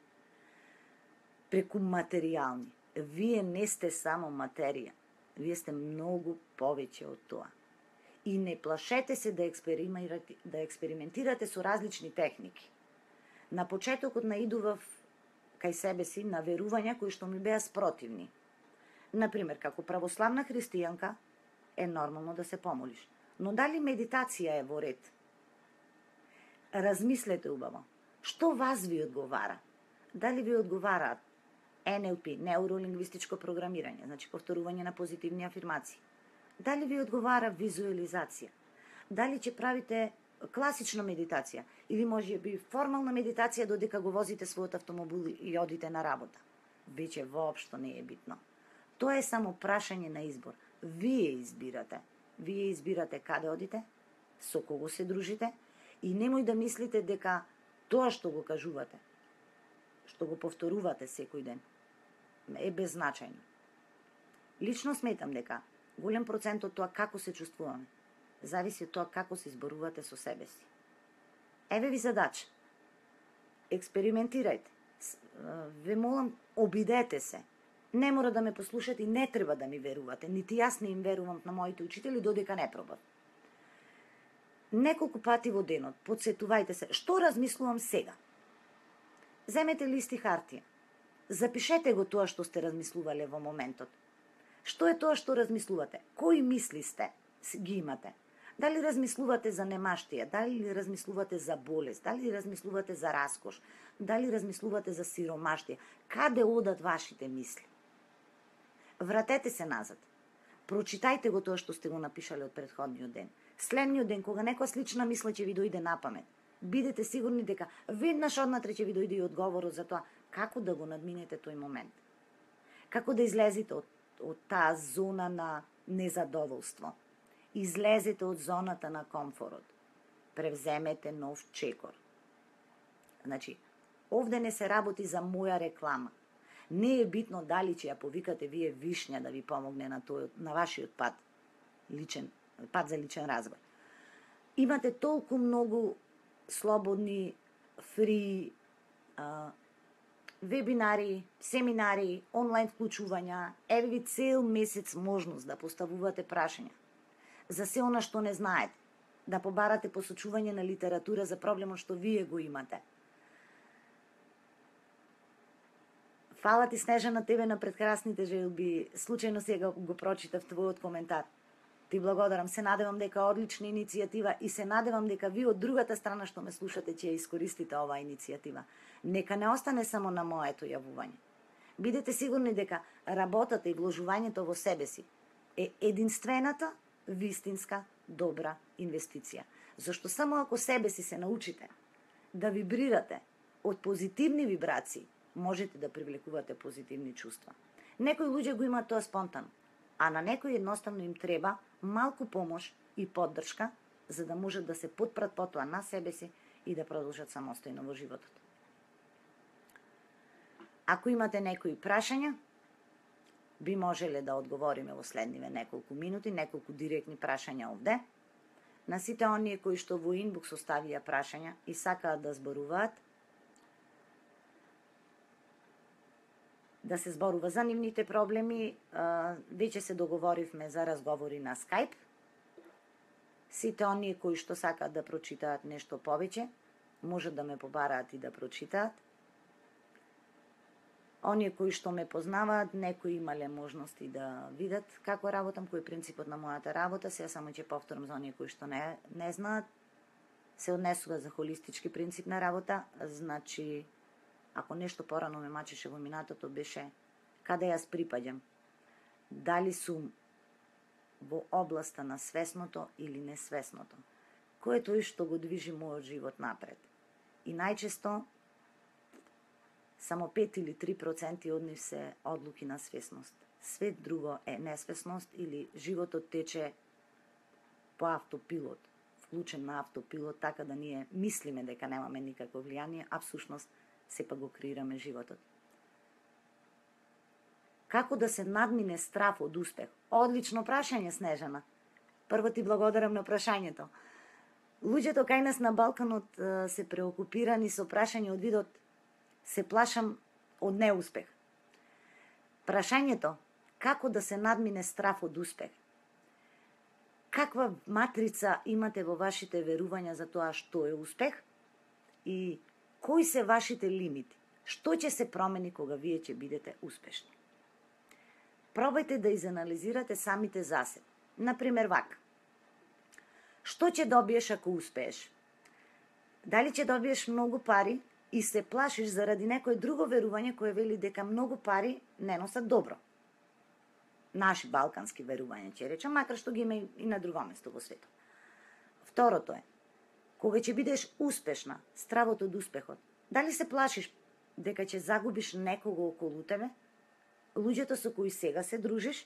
преку материјални. Вие не сте само материја, вие сте многу повеќе од тоа. И не плашете се да експериментирате, да експериментирате со различни техники. На почетокот наидував кај себе си на верувања кои што ми беа спротивни. Например, како православна христијанка е нормално да се помолиш. Но дали медитација е во ред? Размислете убаво. Што вас ви одговара? Дали ви одговараат Ен Ел Пи, неуролингвистичко програмирање, значи повторување на позитивни афирмации? Дали ви одговара визуализација? Дали ќе правите класична медитација или може би формална медитација додека го возите својот автомобил и одите на работа. Веќе воопшто не е битно. Тоа е само прашање на избор. Вие избирате. Вие избирате каде одите, со кого се дружите и немој да мислите дека тоа што го кажувате, што го повторувате секој ден, е беззначајно. Лично сметам дека голем процент од тоа како се чувствуваме зависи од тоа како се изборувате со себе си. Еве ви задача. Експериментирајте. Ве молам, обидете се. Не мора да ме послушате и не треба да ми верувате. Нити јас не им верувам на моите учители додека не пробам. Неколку пати во денот подсетувајте се што размислувам сега. Земете лист и хартија. Запишете го тоа што сте размислувале во моментот. Што е тоа што размислувате? Кои мисли сте ги имате? Дали размислувате за немаштија, дали размислувате за болест, дали размислувате за раскош, дали размислувате за сиромаштија? Каде одат вашите мисли? Вратете се назад. Прочитајте го тоа што сте го напишале од претходниот ден. Следниот ден, кога некоја слична мисла ќе ви дојде на памет, бидете сигурни дека веднаш однатре ќе ви дојде и одговорот за тоа како да го надминете тој момент. Како да излезете од, од таа зона на незадоволство. Излезете од зоната на комфорот. Превземете нов чекор. Значи, овде не се работи за моја реклама. Не е битно дали ќе ја повикате вие Вишња да ви помогне на тој, на вашиот пат, личен, пат за личен развој. Имате толку многу слободни, фри, а, вебинари, семинари, онлайн вклучувања, еве ви цел месец можност да поставувате прашања за се она што не знаете, да побарате посочување на литература за проблемот што вие го имате. Фала ти, Снежана, тебе на прекрасните желби. Случајно сега го прочитав твојот коментар. Ти благодарам, се надевам дека одлична иницијатива и се надевам дека ви од другата страна што ме слушате ќе ја искористите оваа иницијатива. Нека не остане само на моето јавување. Бидете сигурни дека работата и вложувањето во себе си е единствената вистинска добра инвестиција. Зашто само ако себе си се научите да вибрирате од позитивни вибрации, можете да привлекувате позитивни чувства. Некои луѓе го имаат тоа спонтано, а на некои едноставно им треба малку помош и поддршка за да можат да се потпрат потоа на себе си и да продолжат самостојно во животот. Ако имате некои прашања, би можеле да одговориме во следниве неколку минути, неколку директни прашања овде. На сите оние кои што во инбокс оставија прашања и сакаат да зборуваат, да се зборува за нивните проблеми, веќе се договоривме за разговори на Skype. Сите оние кои што сакаат да прочитаат нешто повеќе, можат да ме побараат и да прочитаат. Оние кои што ме познаваат, некои имале можности да видат како работам, кој е принципот на мојата работа. Сега само ќе повторам за оние кои што не, не знаат. Се однесува за холистички принцип на работа, значи ако нешто порано ме мачеше во минатото, беше каде јас припаѓам. Дали сум во областа на свесното или несвесното. Кој е тој што го движи мојот живот напред? И најчесто само пет или три проценти од нив се одлуки на свесност. Свет друго е несвесност или животот тече по автопилот, вклучен на автопилот, така да ние мислиме дека немаме никакво влијание, а всушност сепак го креираме животот. Како да се надмине страф од успех? Одлично прашање, Снежана. Прво ти благодарам на прашањето. Луѓето кај нас на Балканот се преокупирани со прашање од видот се плашам од неуспех. Прашањето како да се надмине страф од успех? Каква матрица имате во вашите верувања за тоа што е успех? И кои се вашите лимити? Што ќе се промени кога вие ќе бидете успешни? Пробајте да изанализирате самите за себе. Например, вака. Што ќе добиеш ако успееш? Дали ќе добиеш многу пари и се плашиш заради некое друго верување кое вели дека многу пари не носат добро? Наши балкански верувања ќе речам, макар што ги има и на друго место во светот. Второто е, Кога ќе бидеш успешна, стравот од успехот, дали се плашиш дека ќе загубиш некого околу тебе? Луѓето со кои сега се дружиш?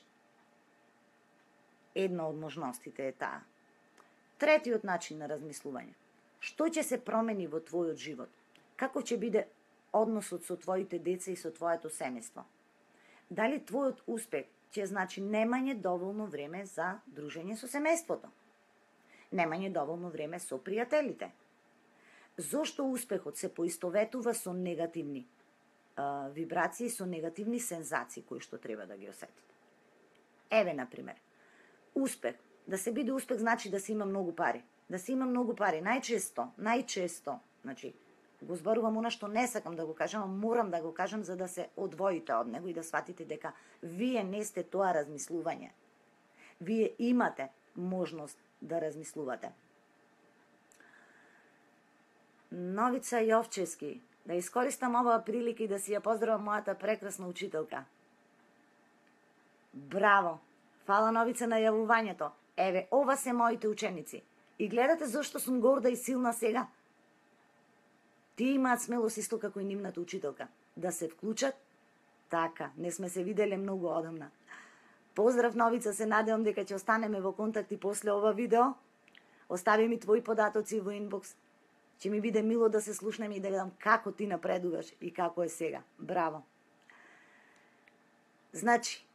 Една од можностите е таа. Третиот начин на размислување. Што ќе се промени во твојот живот? Како ќе биде односот со твоите деца и со твоето семејство? Дали твојот успех ќе значи немање доволно време за дружење со семејството? Немање доволно време со пријателите? Зошто успехот се поистоветува со негативни а, вибрации, со негативни сензации кои што треба да ги осетите? Еве, например, успех. Да се биде успех значи да се има многу пари. Да се има многу пари. Најчесто, најчесто, значи, го зборувам она што не сакам да го кажам, а морам да го кажам за да се одвоите од него и да сватите дека вие не сте тоа размислување. Вие имате можност да размислувате. Новица Јовчевски, да искористам оваа прилика и да си ја поздравам мојата прекрасна учителка. Браво! Фала, Новица, на јавувањето. Еве, ова се моите ученици. И гледате зашто сум горда и силна сега. Тие имаат смелост исто како и нивната учителка. Да се вклучат? Така, не сме се виделе многу одамна. Поздрав, Новица, се надевам дека ќе останеме во контакт и после ова видео. Остави ми твои податоци во инбокс. Ќе ми биде мило да се слушнеме и да гледам како ти напредуваш и како е сега. Браво! Значи,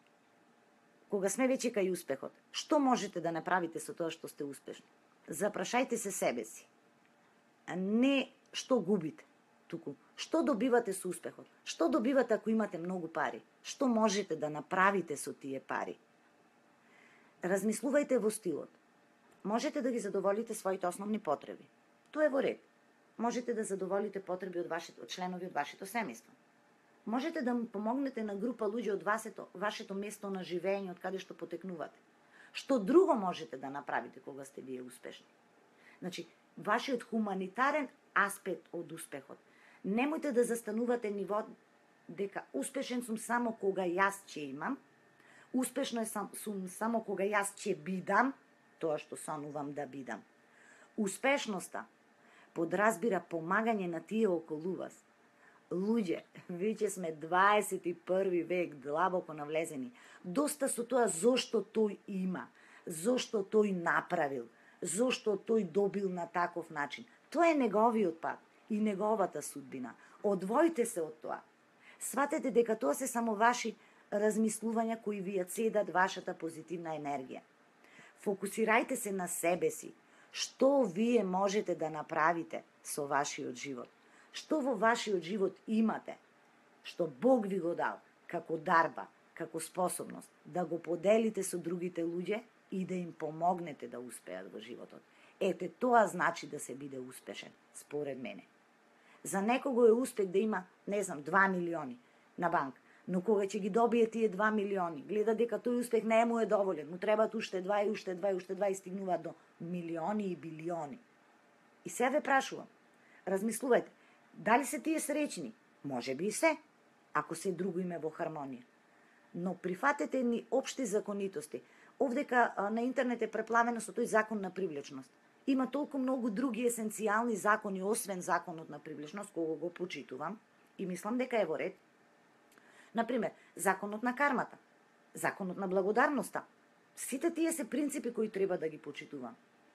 кога сме веќе кај успехот, што можете да направите со тоа што сте успешни? Запрашајте се себе си. А не што губите, туку што добивате со успехот? Што добивате ако имате многу пари? Што можете да направите со тие пари? Размислувајте во стилот. Можете да ги задоволите своите основни потреби. Тоа е во ред. Можете да задоволите потреби од вашето од членови од вашето семејство. Можете да му помогнете на група луѓе од вашето, вашето место на живење, од каде што потекнувате. Што друго можете да направите кога сте вие успешни? Значи, вашиот хуманитарен аспект од успехот. Немојте да застанувате ниво дека успешен сум само кога јас ќе имам, успешно сум, сум само кога јас ќе бидам тоа што сонувам да бидам. Успешноста подразбира помагање на тие околу вас. Луѓе, веќе сме дваесет и први век, длабоко навлезени. Доста со тоа зошто тој има, зошто тој направил, зошто тој добил на таков начин. Тоа е неговиот пат и неговата судбина. Одвојте се од тоа. Сватете дека тоа се само ваши размислувања кои ви ја цедат вашата позитивна енергија. Фокусирајте се на себе си. Што вие можете да направите со вашиот живот? Што во вашиот живот имате, што Бог ви го дал како дарба, како способност да го поделите со другите луѓе и да им помогнете да успеат во животот. Ете, тоа значи да се биде успешен, според мене. За некого е успех да има, не знам, два милиони на банк, но кога ќе ги добие тие два милиони, гледа дека тој успех не му е доволен, му требаат уште два и уште два и уште два и стигнуваат до милиони и билиони. И се ве прашувам, размислувајте, дали се тие среќни? Може би и се, ако се друго име во хармонија. Но прифатете ни општи законитости. Овдека на интернет е преплавено со тој закон на привлечност. Има толку многу други есенцијални закони, освен законот на привлечност, кога го почитувам, и мислам дека е во ред. Например, законот на кармата, законот на благодарноста. Сите тие се принципи кои треба да ги почитувам.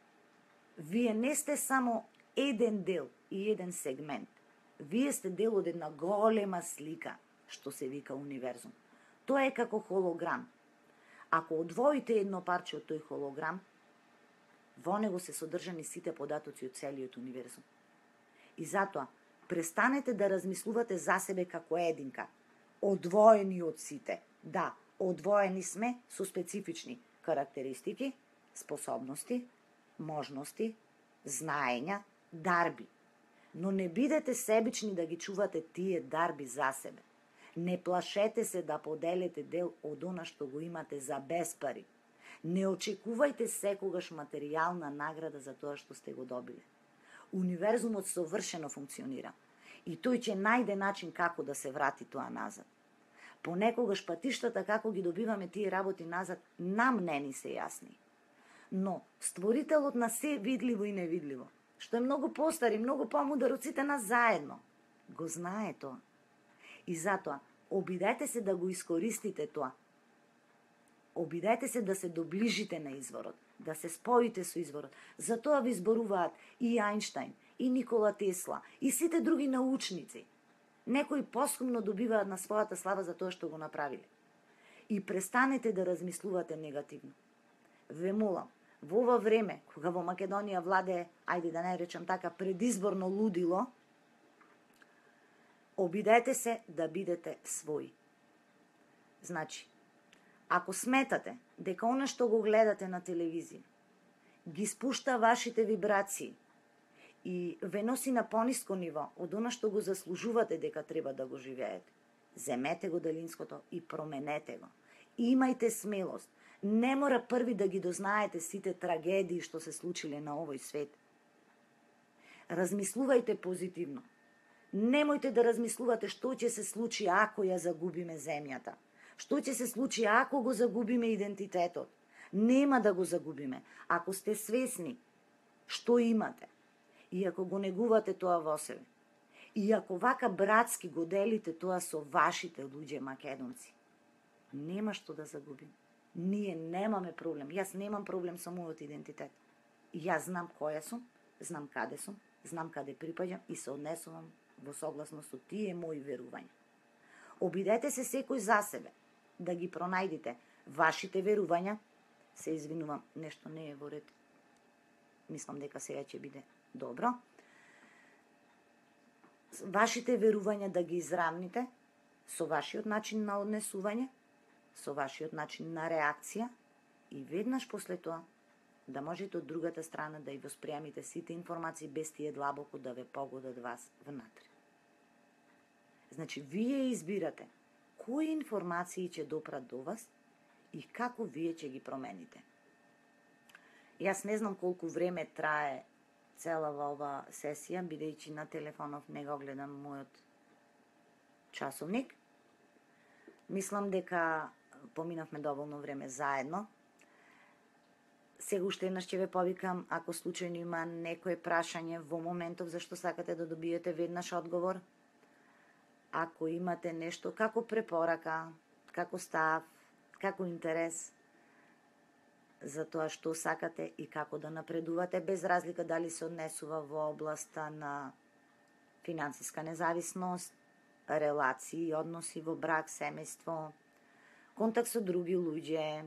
Вие не сте само еден дел и еден сегмент. Вие сте дел од една голема слика, што се вика универзум. Тоа е како холограм. Ако одвоите едно парче од тој холограм, во него се содржани сите податоци од целиот универзум. И затоа, престанете да размислувате за себе како единка, одвоени од сите. Да, одвоени сме со специфични карактеристики, способности, можности, знаења, дарби. Но не бидете себични да ги чувате тие дарби за себе. Не плашете се да поделите дел од она што го имате за без пари. Не очекувајте секогаш материјална награда за тоа што сте го добиле. Универзумот совршено функционира и тој ќе најде начин како да се врати тоа назад. Понекогаш патиштата како ги добиваме тие работи назад нам не ни се јасни. Но створителот на се видливо и невидливо, што е многу постар и многу помудар од сите нас заедно, го знае тоа. И затоа, обидете се да го искористите тоа. Обидете се да се доближите на изворот, да се споите со изворот. За тоа ви зборуваат и Ајнштајн, и Никола Тесла, и сите други научници. Некои поскумно добиваат на својата слава за тоа што го направиле. И престанете да размислувате негативно. Ве молам, во ова време, кога во Македонија владее, ајде да не речам така, предизборно лудило, обидете се да бидете своји. Значи, ако сметате дека она што го гледате на телевизија ги спушта вашите вибрации и ве носи на пониско ниво од она што го заслужувате дека треба да го живеете, земете го делинското и променете го. И имајте смелост. Не мора први да ги дознаете сите трагедии што се случиле на овој свет. Размислувајте позитивно. Немојте да размислувате што ќе се случи ако ја загубиме земјата. Што ќе се случи ако го загубиме идентитетот. Нема да го загубиме. Ако сте свесни што имате и ако го негувате тоа во себе. И ако вака братски го делите тоа со вашите луѓе македонци. Нема што да загубим. Ние немаме проблем. Јас немам проблем со мојот идентитет. Јас знам која сум, знам каде сум, знам каде припаѓам и се однесувам во согласност со тие мои верувања. Обидете се секој за себе, да ги пронајдите вашите верувања. Се извинувам, нешто не е во ред. Мислам дека сега ќе биде добро. Вашите верувања да ги изравните со вашиот начин на однесување, со вашиот начин на реакција и веднаш после тоа да можете од другата страна да и восприемите сите информации без тие длабоко да ве погодат вас внатре. Значи, вие избирате кои информации ќе допрат до вас и како вие ќе ги промените. Јас не знам колку време трае целава ова сесија, бидејќи на телефонов не го гледам мојот часовник. Мислам дека поминавме доволно време заедно. Сега уште еднаш ќе ве повикам, ако случајно има некое прашање во моментов зашто сакате да добиете веднаш одговор. Ако имате нешто како препорака, како став, како интерес за тоа што сакате и како да напредувате, без разлика дали се однесува во областа на финансиска независност, релации, односи во брак, семејство, контакт со други луѓе.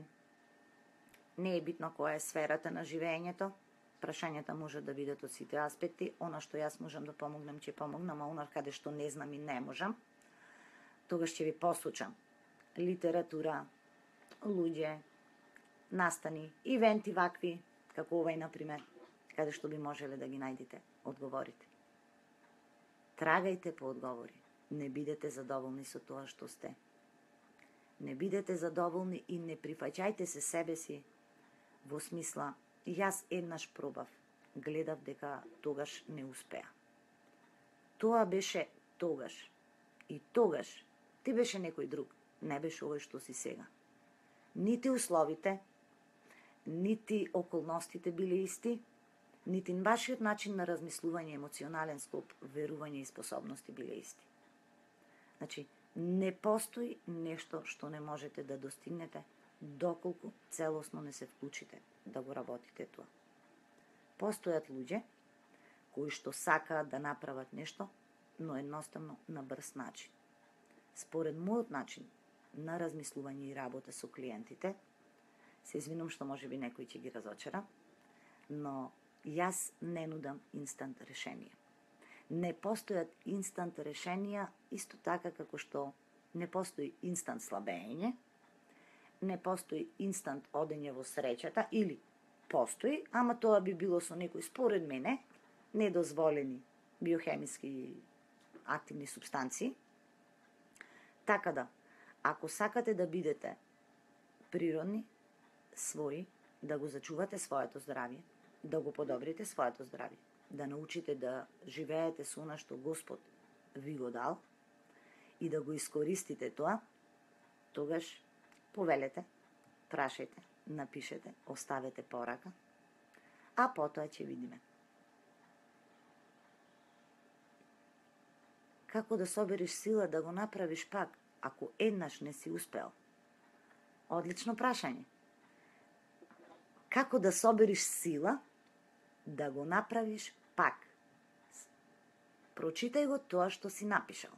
Не е битно која е сферата на живењето. Прашањата може да бидат од сите аспекти. Она што јас можам да помогнам, ќе помогнам, а она каде што не знам и не можам, тогаш ќе ви послушам. Литература, луѓе, настани, ивенти вакви, како овај, например, каде што би можеле да ги најдете одговорите. Трагајте по одговори. Не бидете задоволни со тоа што сте. Не бидете задоволни и не прифаќајте се себе си во смисла, јас еднаш пробав, гледав дека тогаш не успеа. Тоа беше тогаш. И тогаш ти беше некој друг, не беше овој што си сега. Нити условите, нити околностите биле исти, нити вашиот начин на размислување, емоционален склоп, верување и способности биле исти. Значи, не постои нешто што не можете да достигнете доколку целосно не се вклучите да го работите тоа. Постојат луѓе кои што сакаат да направат нешто, но едноставно на брз начин. Според мојот начин на размислување и работа со клиентите, се извинувам што може би некој ќе ги разочара, но јас не нудам инстант решенија. Не постојат инстант решенија, исто така како што не постои инстант слабење, не постои инстант одење во среќата, или постои, ама тоа би било со некои, според мене, недозволени биохемиски активни субстанции. Така да, ако сакате да бидете природни, своји, да го зачувате своето здравје, да го подобрите своето здравје, да научите да живеете со она што Господ ви го дал и да го искористите тоа, тогаш повелете, прашајте, напишете, оставете порака, а потоа ќе видиме. Како да собереш сила да го направиш пак, ако еднаш не си успел? Одлично прашање. Како да собереш сила да го направиш пак? Прочитај го тоа што си напишал.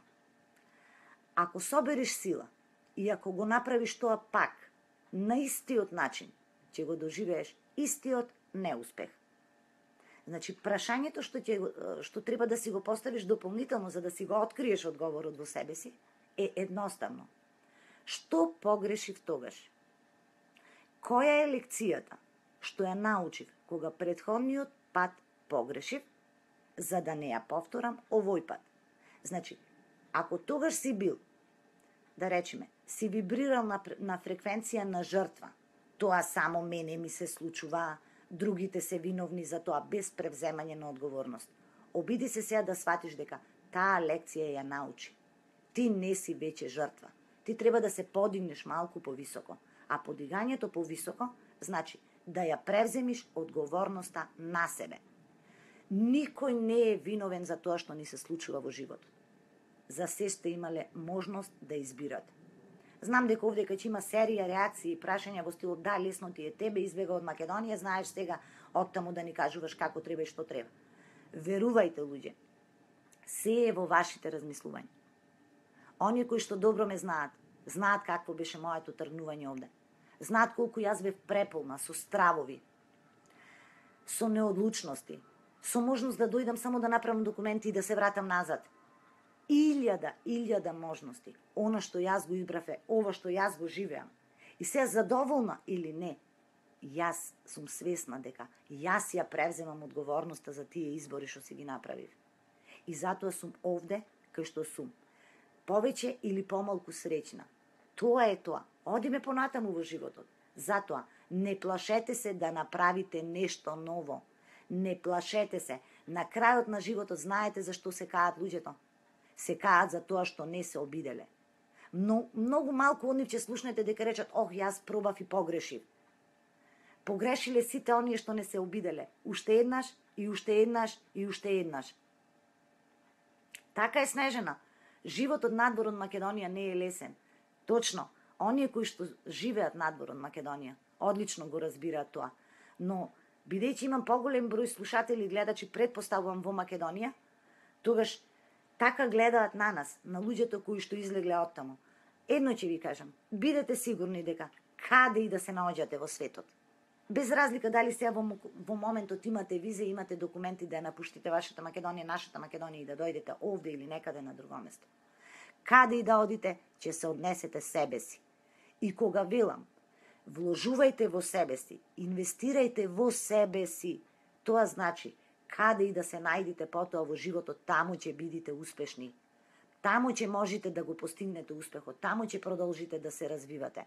Ако собереш сила и ако го направиш тоа пак, на истиот начин, ќе го доживееш истиот неуспех. Значи, прашањето што, ќе, што треба да си го поставиш дополнително, за да си го откриеш одговорот во себе си, е едноставно. Што погрешив тогаш? Која е лекцијата што ја научив кога предходниот пат погрешив, за да не ја повторам овој пат? Значи, ако тогаш си бил, да речеме, си вибрирал на, на фреквенција на жртва, тоа само мене ми се случува, другите се виновни за тоа, без превземање на одговорност. Обиди се сега да сватиш дека таа лекција ја научи. Ти не си веќе жртва. Ти треба да се подигнеш малку повисоко. А подигањето повисоко значи да ја превземиш одговорноста на себе. Никој не е виновен за тоа што ни се случува во животот. За се сте имале можност да избирате. Знам дека овде кај има серија реакции и прашања во стилот да, лесно ти е тебе, избега од Македонија, знаеш сега оттаму да ни кажуваш како треба и што треба. Верувајте, луѓе, се е во вашите размислувања. Оние кои што добро ме знаат, знаат какво беше моето тргнување овде. Знаат колку јас бев преполна со стравови, со неодлучности, со можност да дојдам само да направам документи и да се вратам назад. Илјада, илјада можности. Она што јас го избрав е ова што јас го живеам. И се задоволна или не, јас сум свесна дека јас ја превземам одговорноста за тие избори што си ги направив. И затоа сум овде кај што сум. Повеќе или помалку среќна. Тоа е тоа. Одиме понатаму во животот. Затоа не плашете се да направите нешто ново. Не плашете се. На крајот на животот знаете зашто се каат луѓето. Се каат за тоа што не се обиделе. Но многу малку од нив ќе слушнете дека речат: "Ох, јас пробав и погрешив." Погрешиле сите оние што не се обиделе. Уште еднаш и уште еднаш и уште еднаш. Така е, Снежена. Животот надвор од Македонија не е лесен. Точно, оние кои што живеат надвор од Македонија одлично го разбираат тоа. Но бидејќи имам поголем број слушатели и гледачи, претпоставувам во Македонија, тогаш така гледаат на нас, на луѓето кои што излегле оттаму. Едно ќе ви кажам, бидете сигурни дека каде и да се наоѓате во светот, без разлика дали сега во, во моментот имате виза, имате документи да ја напуштите вашата Македонија, нашата Македонија и да дојдете овде или некаде на друго место. Каде и да одите, ќе се однесете себе си. И кога велам, вложувајте во себе си, инвестирајте во себе си, тоа значи каде и да се најдите потоа во животот, таму ќе бидите успешни. Таму ќе можете да го постигнете успехот, таму ќе продолжите да се развивате.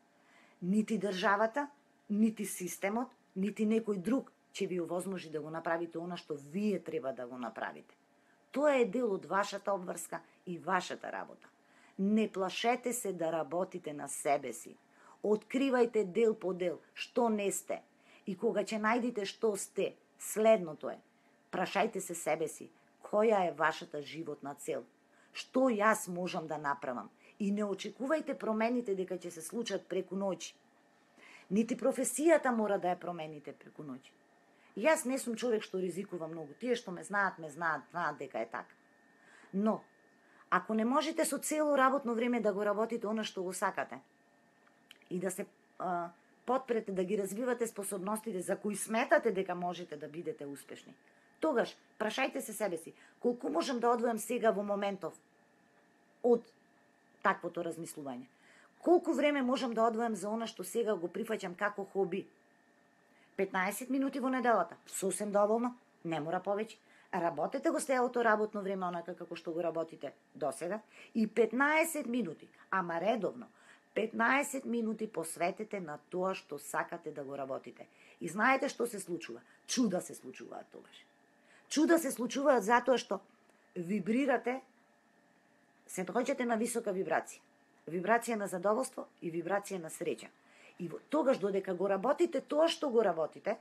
Нити државата, нити системот, нити некој друг ќе ви овозможи да го направите она што вие треба да го направите. Тоа е дел од вашата обврска и вашата работа. Не плашете се да работите на себе си. Откривајте дел по дел што не сте. И кога ќе најдете што сте, следното е: прашајте се себе си, која е вашата животна цел? Што јас можам да направам? И не очекувајте промените дека ќе се случат преку ноќ. Нити професијата мора да ја промените преку ноќ. Јас не сум човек што ризикува многу. Тие што ме знаат, ме знаат, знаат дека е така. Но, ако не можете со цело работно време да го работите она што го сакате и да се а, подпрете да ги развивате способностите за кои сметате дека можете да бидете успешни, тогаш прашајте се себе си, колку можам да одвојам сега во моментов од таквото размислување? Колку време можам да одвојам за она што сега го прифаќам како хоби? петнаесет минути во неделата, сосем доволно, не мора повеќе. Работете го стелото работно време онака како што го работите досега и петнаесет минути, ама редовно, петнаесет минути посветете на тоа што сакате да го работите. И знаете што се случува? Чуда се случуваат тогаш. Чуда се случуваат затоа што вибрирате, се доаѓате на висока вибрација. Вибрација на задоволство и вибрација на среќа. И тогаш додека го работите тоа што го работите,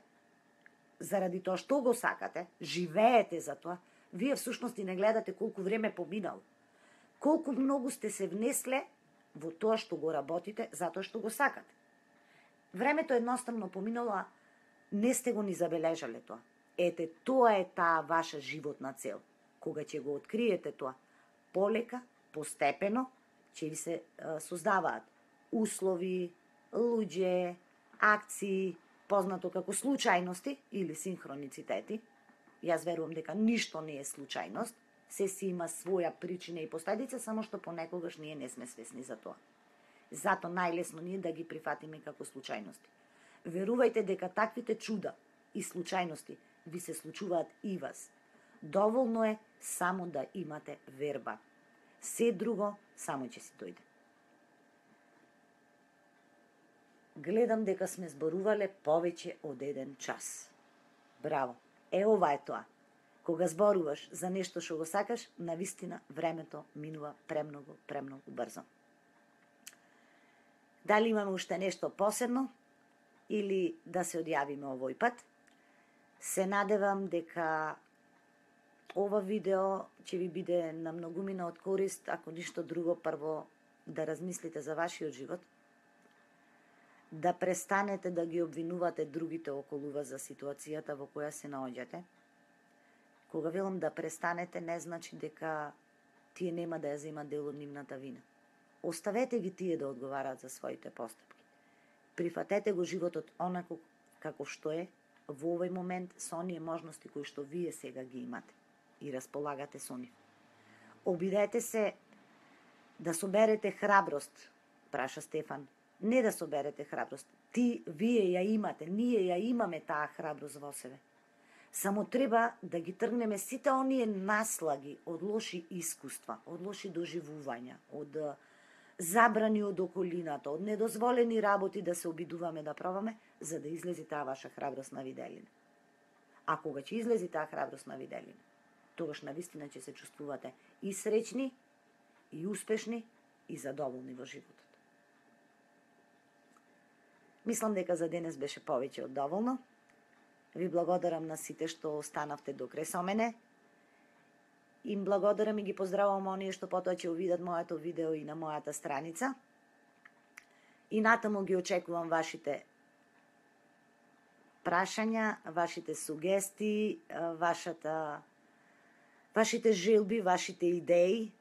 заради тоа што го сакате, живеете за тоа, вие всушност и не гледате колку време поминало. колку многу сте се внесле во тоа што го работите, затоа што го сакате. Времето едноставно поминало, а не сте го ни забележале тоа. Ете, тоа е таа ваша животна цел. Кога ќе го откриете тоа, полека, постепено, ќе ви се е, создаваат услови, луѓе, акции, познато како случајности или синхроницитети. Јас верувам дека ништо не е случајност, се си има своја причина и последица, само што понекогаш ние не сме свесни за тоа. Зато најлесно ние да ги прифатиме како случајности. Верувајте дека таквите чуда и случајности ви се случуваат и вас. Доволно е само да имате верба. Се друго само ќе си дојде. Гледам дека сме зборувале повеќе од еден час. Браво! Е, ова е тоа. Кога зборуваш за нешто што го сакаш, навистина времето минува премногу, премногу брзо. Дали имаме уште нешто посебно или да се одјавиме овој пат? Се надевам дека ова видео ќе ви биде на многумина од корист, ако ништо друго, прво да размислите за вашиот живот, да престанете да ги обвинувате другите околу вас за ситуацијата во која се наоѓате. Кога велам да престанете, не значи дека тие нема да ја земат дел од нивната вина. Оставете ги тие да одговараат за своите постапки. Прифатете го животот онако како што е, во овој момент со оние можности кои што вие сега ги имате и располагате со нив. Обидете се да соберете храброст, праша Стефан. Не да соберете храброст. Ти, вие ја имате, ние ја имаме таа храброст во себе. Само треба да ги тргнеме сите оние наслаги од лоши искуства, од лоши доживувања, од забрани од околината, од недозволени работи да се обидуваме да пробаме, за да излези таа ваша храброст на виделина. А кога ќе излези таа храброст на виделина, тогаш навистина ќе се чувствувате и среќни, и успешни, и задоволни во животот. Мислам дека за денес беше повеќе од доволно. Ви благодарам на сите што останавте до крај со мене. Им благодарам и ги поздравувам оние што потоа ќе увидат моето видео и на мојата страница. И натаму ги очекувам вашите прашања, вашите сугестии, вашата, вашите желби, вашите идеи.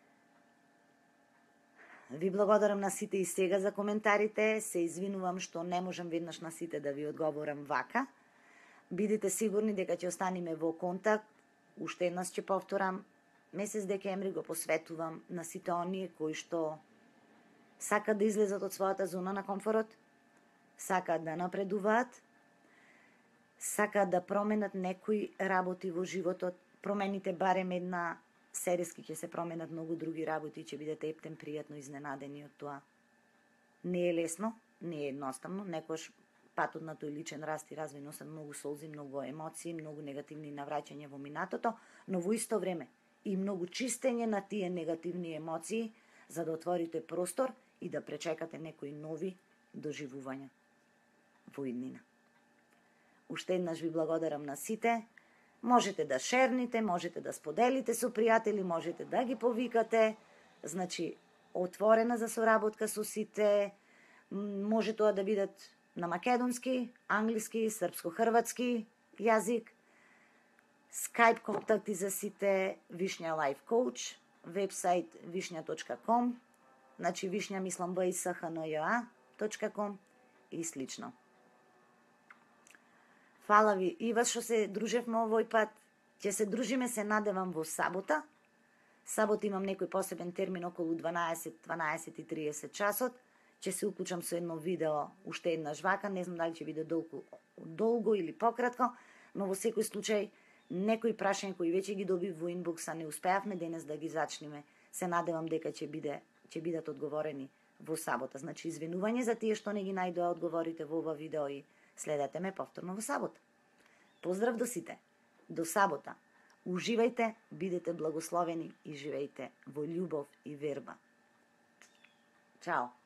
Ви благодарам на сите и сега за коментарите. Се извинувам што не можам веднаш на сите да ви одговорам вака. Бидете сигурни дека ќе останеме во контакт. Уште еднаш ќе повторам, месец декември го посветувам на сите оние кои што сакат да излезат од својата зона на комфорот, сакаат да напредуваат, сакаат да променат некои работи во животот, промените барем една, серески ќе се променат многу други работи и ќе бидете ептен пријатно изненадени од тоа. Не е лесно, не е едноставно, некојаш патот на тој личен раст и развој носат многу солзи, многу емоции, многу негативни навраќања во минатото, но во исто време и многу чистење на тие негативни емоции за да отворите простор и да пречекате некои нови доживувања во иднина. Уште еднаш ви благодарам на сите. Можете да шерните, можете да споделите со пријатели, можете да ги повикате. Значи, отворена за соработка со сите. Може тоа да бидат на македонски, англиски, српско-хрватски јазик. Скајп контакти за сите, Вишња Life Coach, вебсайт вишња точка ком, значи Вишња мислам в и с х н ј а точка ком и слично. Фала ви и вас што се дружевме овој пат. Ќе се дружиме, се надевам, во сабота. Сабота имам некој посебен термин околу дванаесет до дванаесет и триесет часот. Ќе се уклучам со едно видео уште еднаш вака, не знам дали ќе биде долго, долго или пократко, но во секој случај некои прашања кои веќе ги добив во инбокса не успеавме денес да ги зачнеме. Се надевам дека ќе биде ќе бидат одговорени во сабота. Значи извинување за тие што не ги најдоа одговорите во ова видео и следете ме повторно во сабота. Поздрав до сите. До сабота. Уживајте, бидете благословени и живејте во љубов и верба. Чао.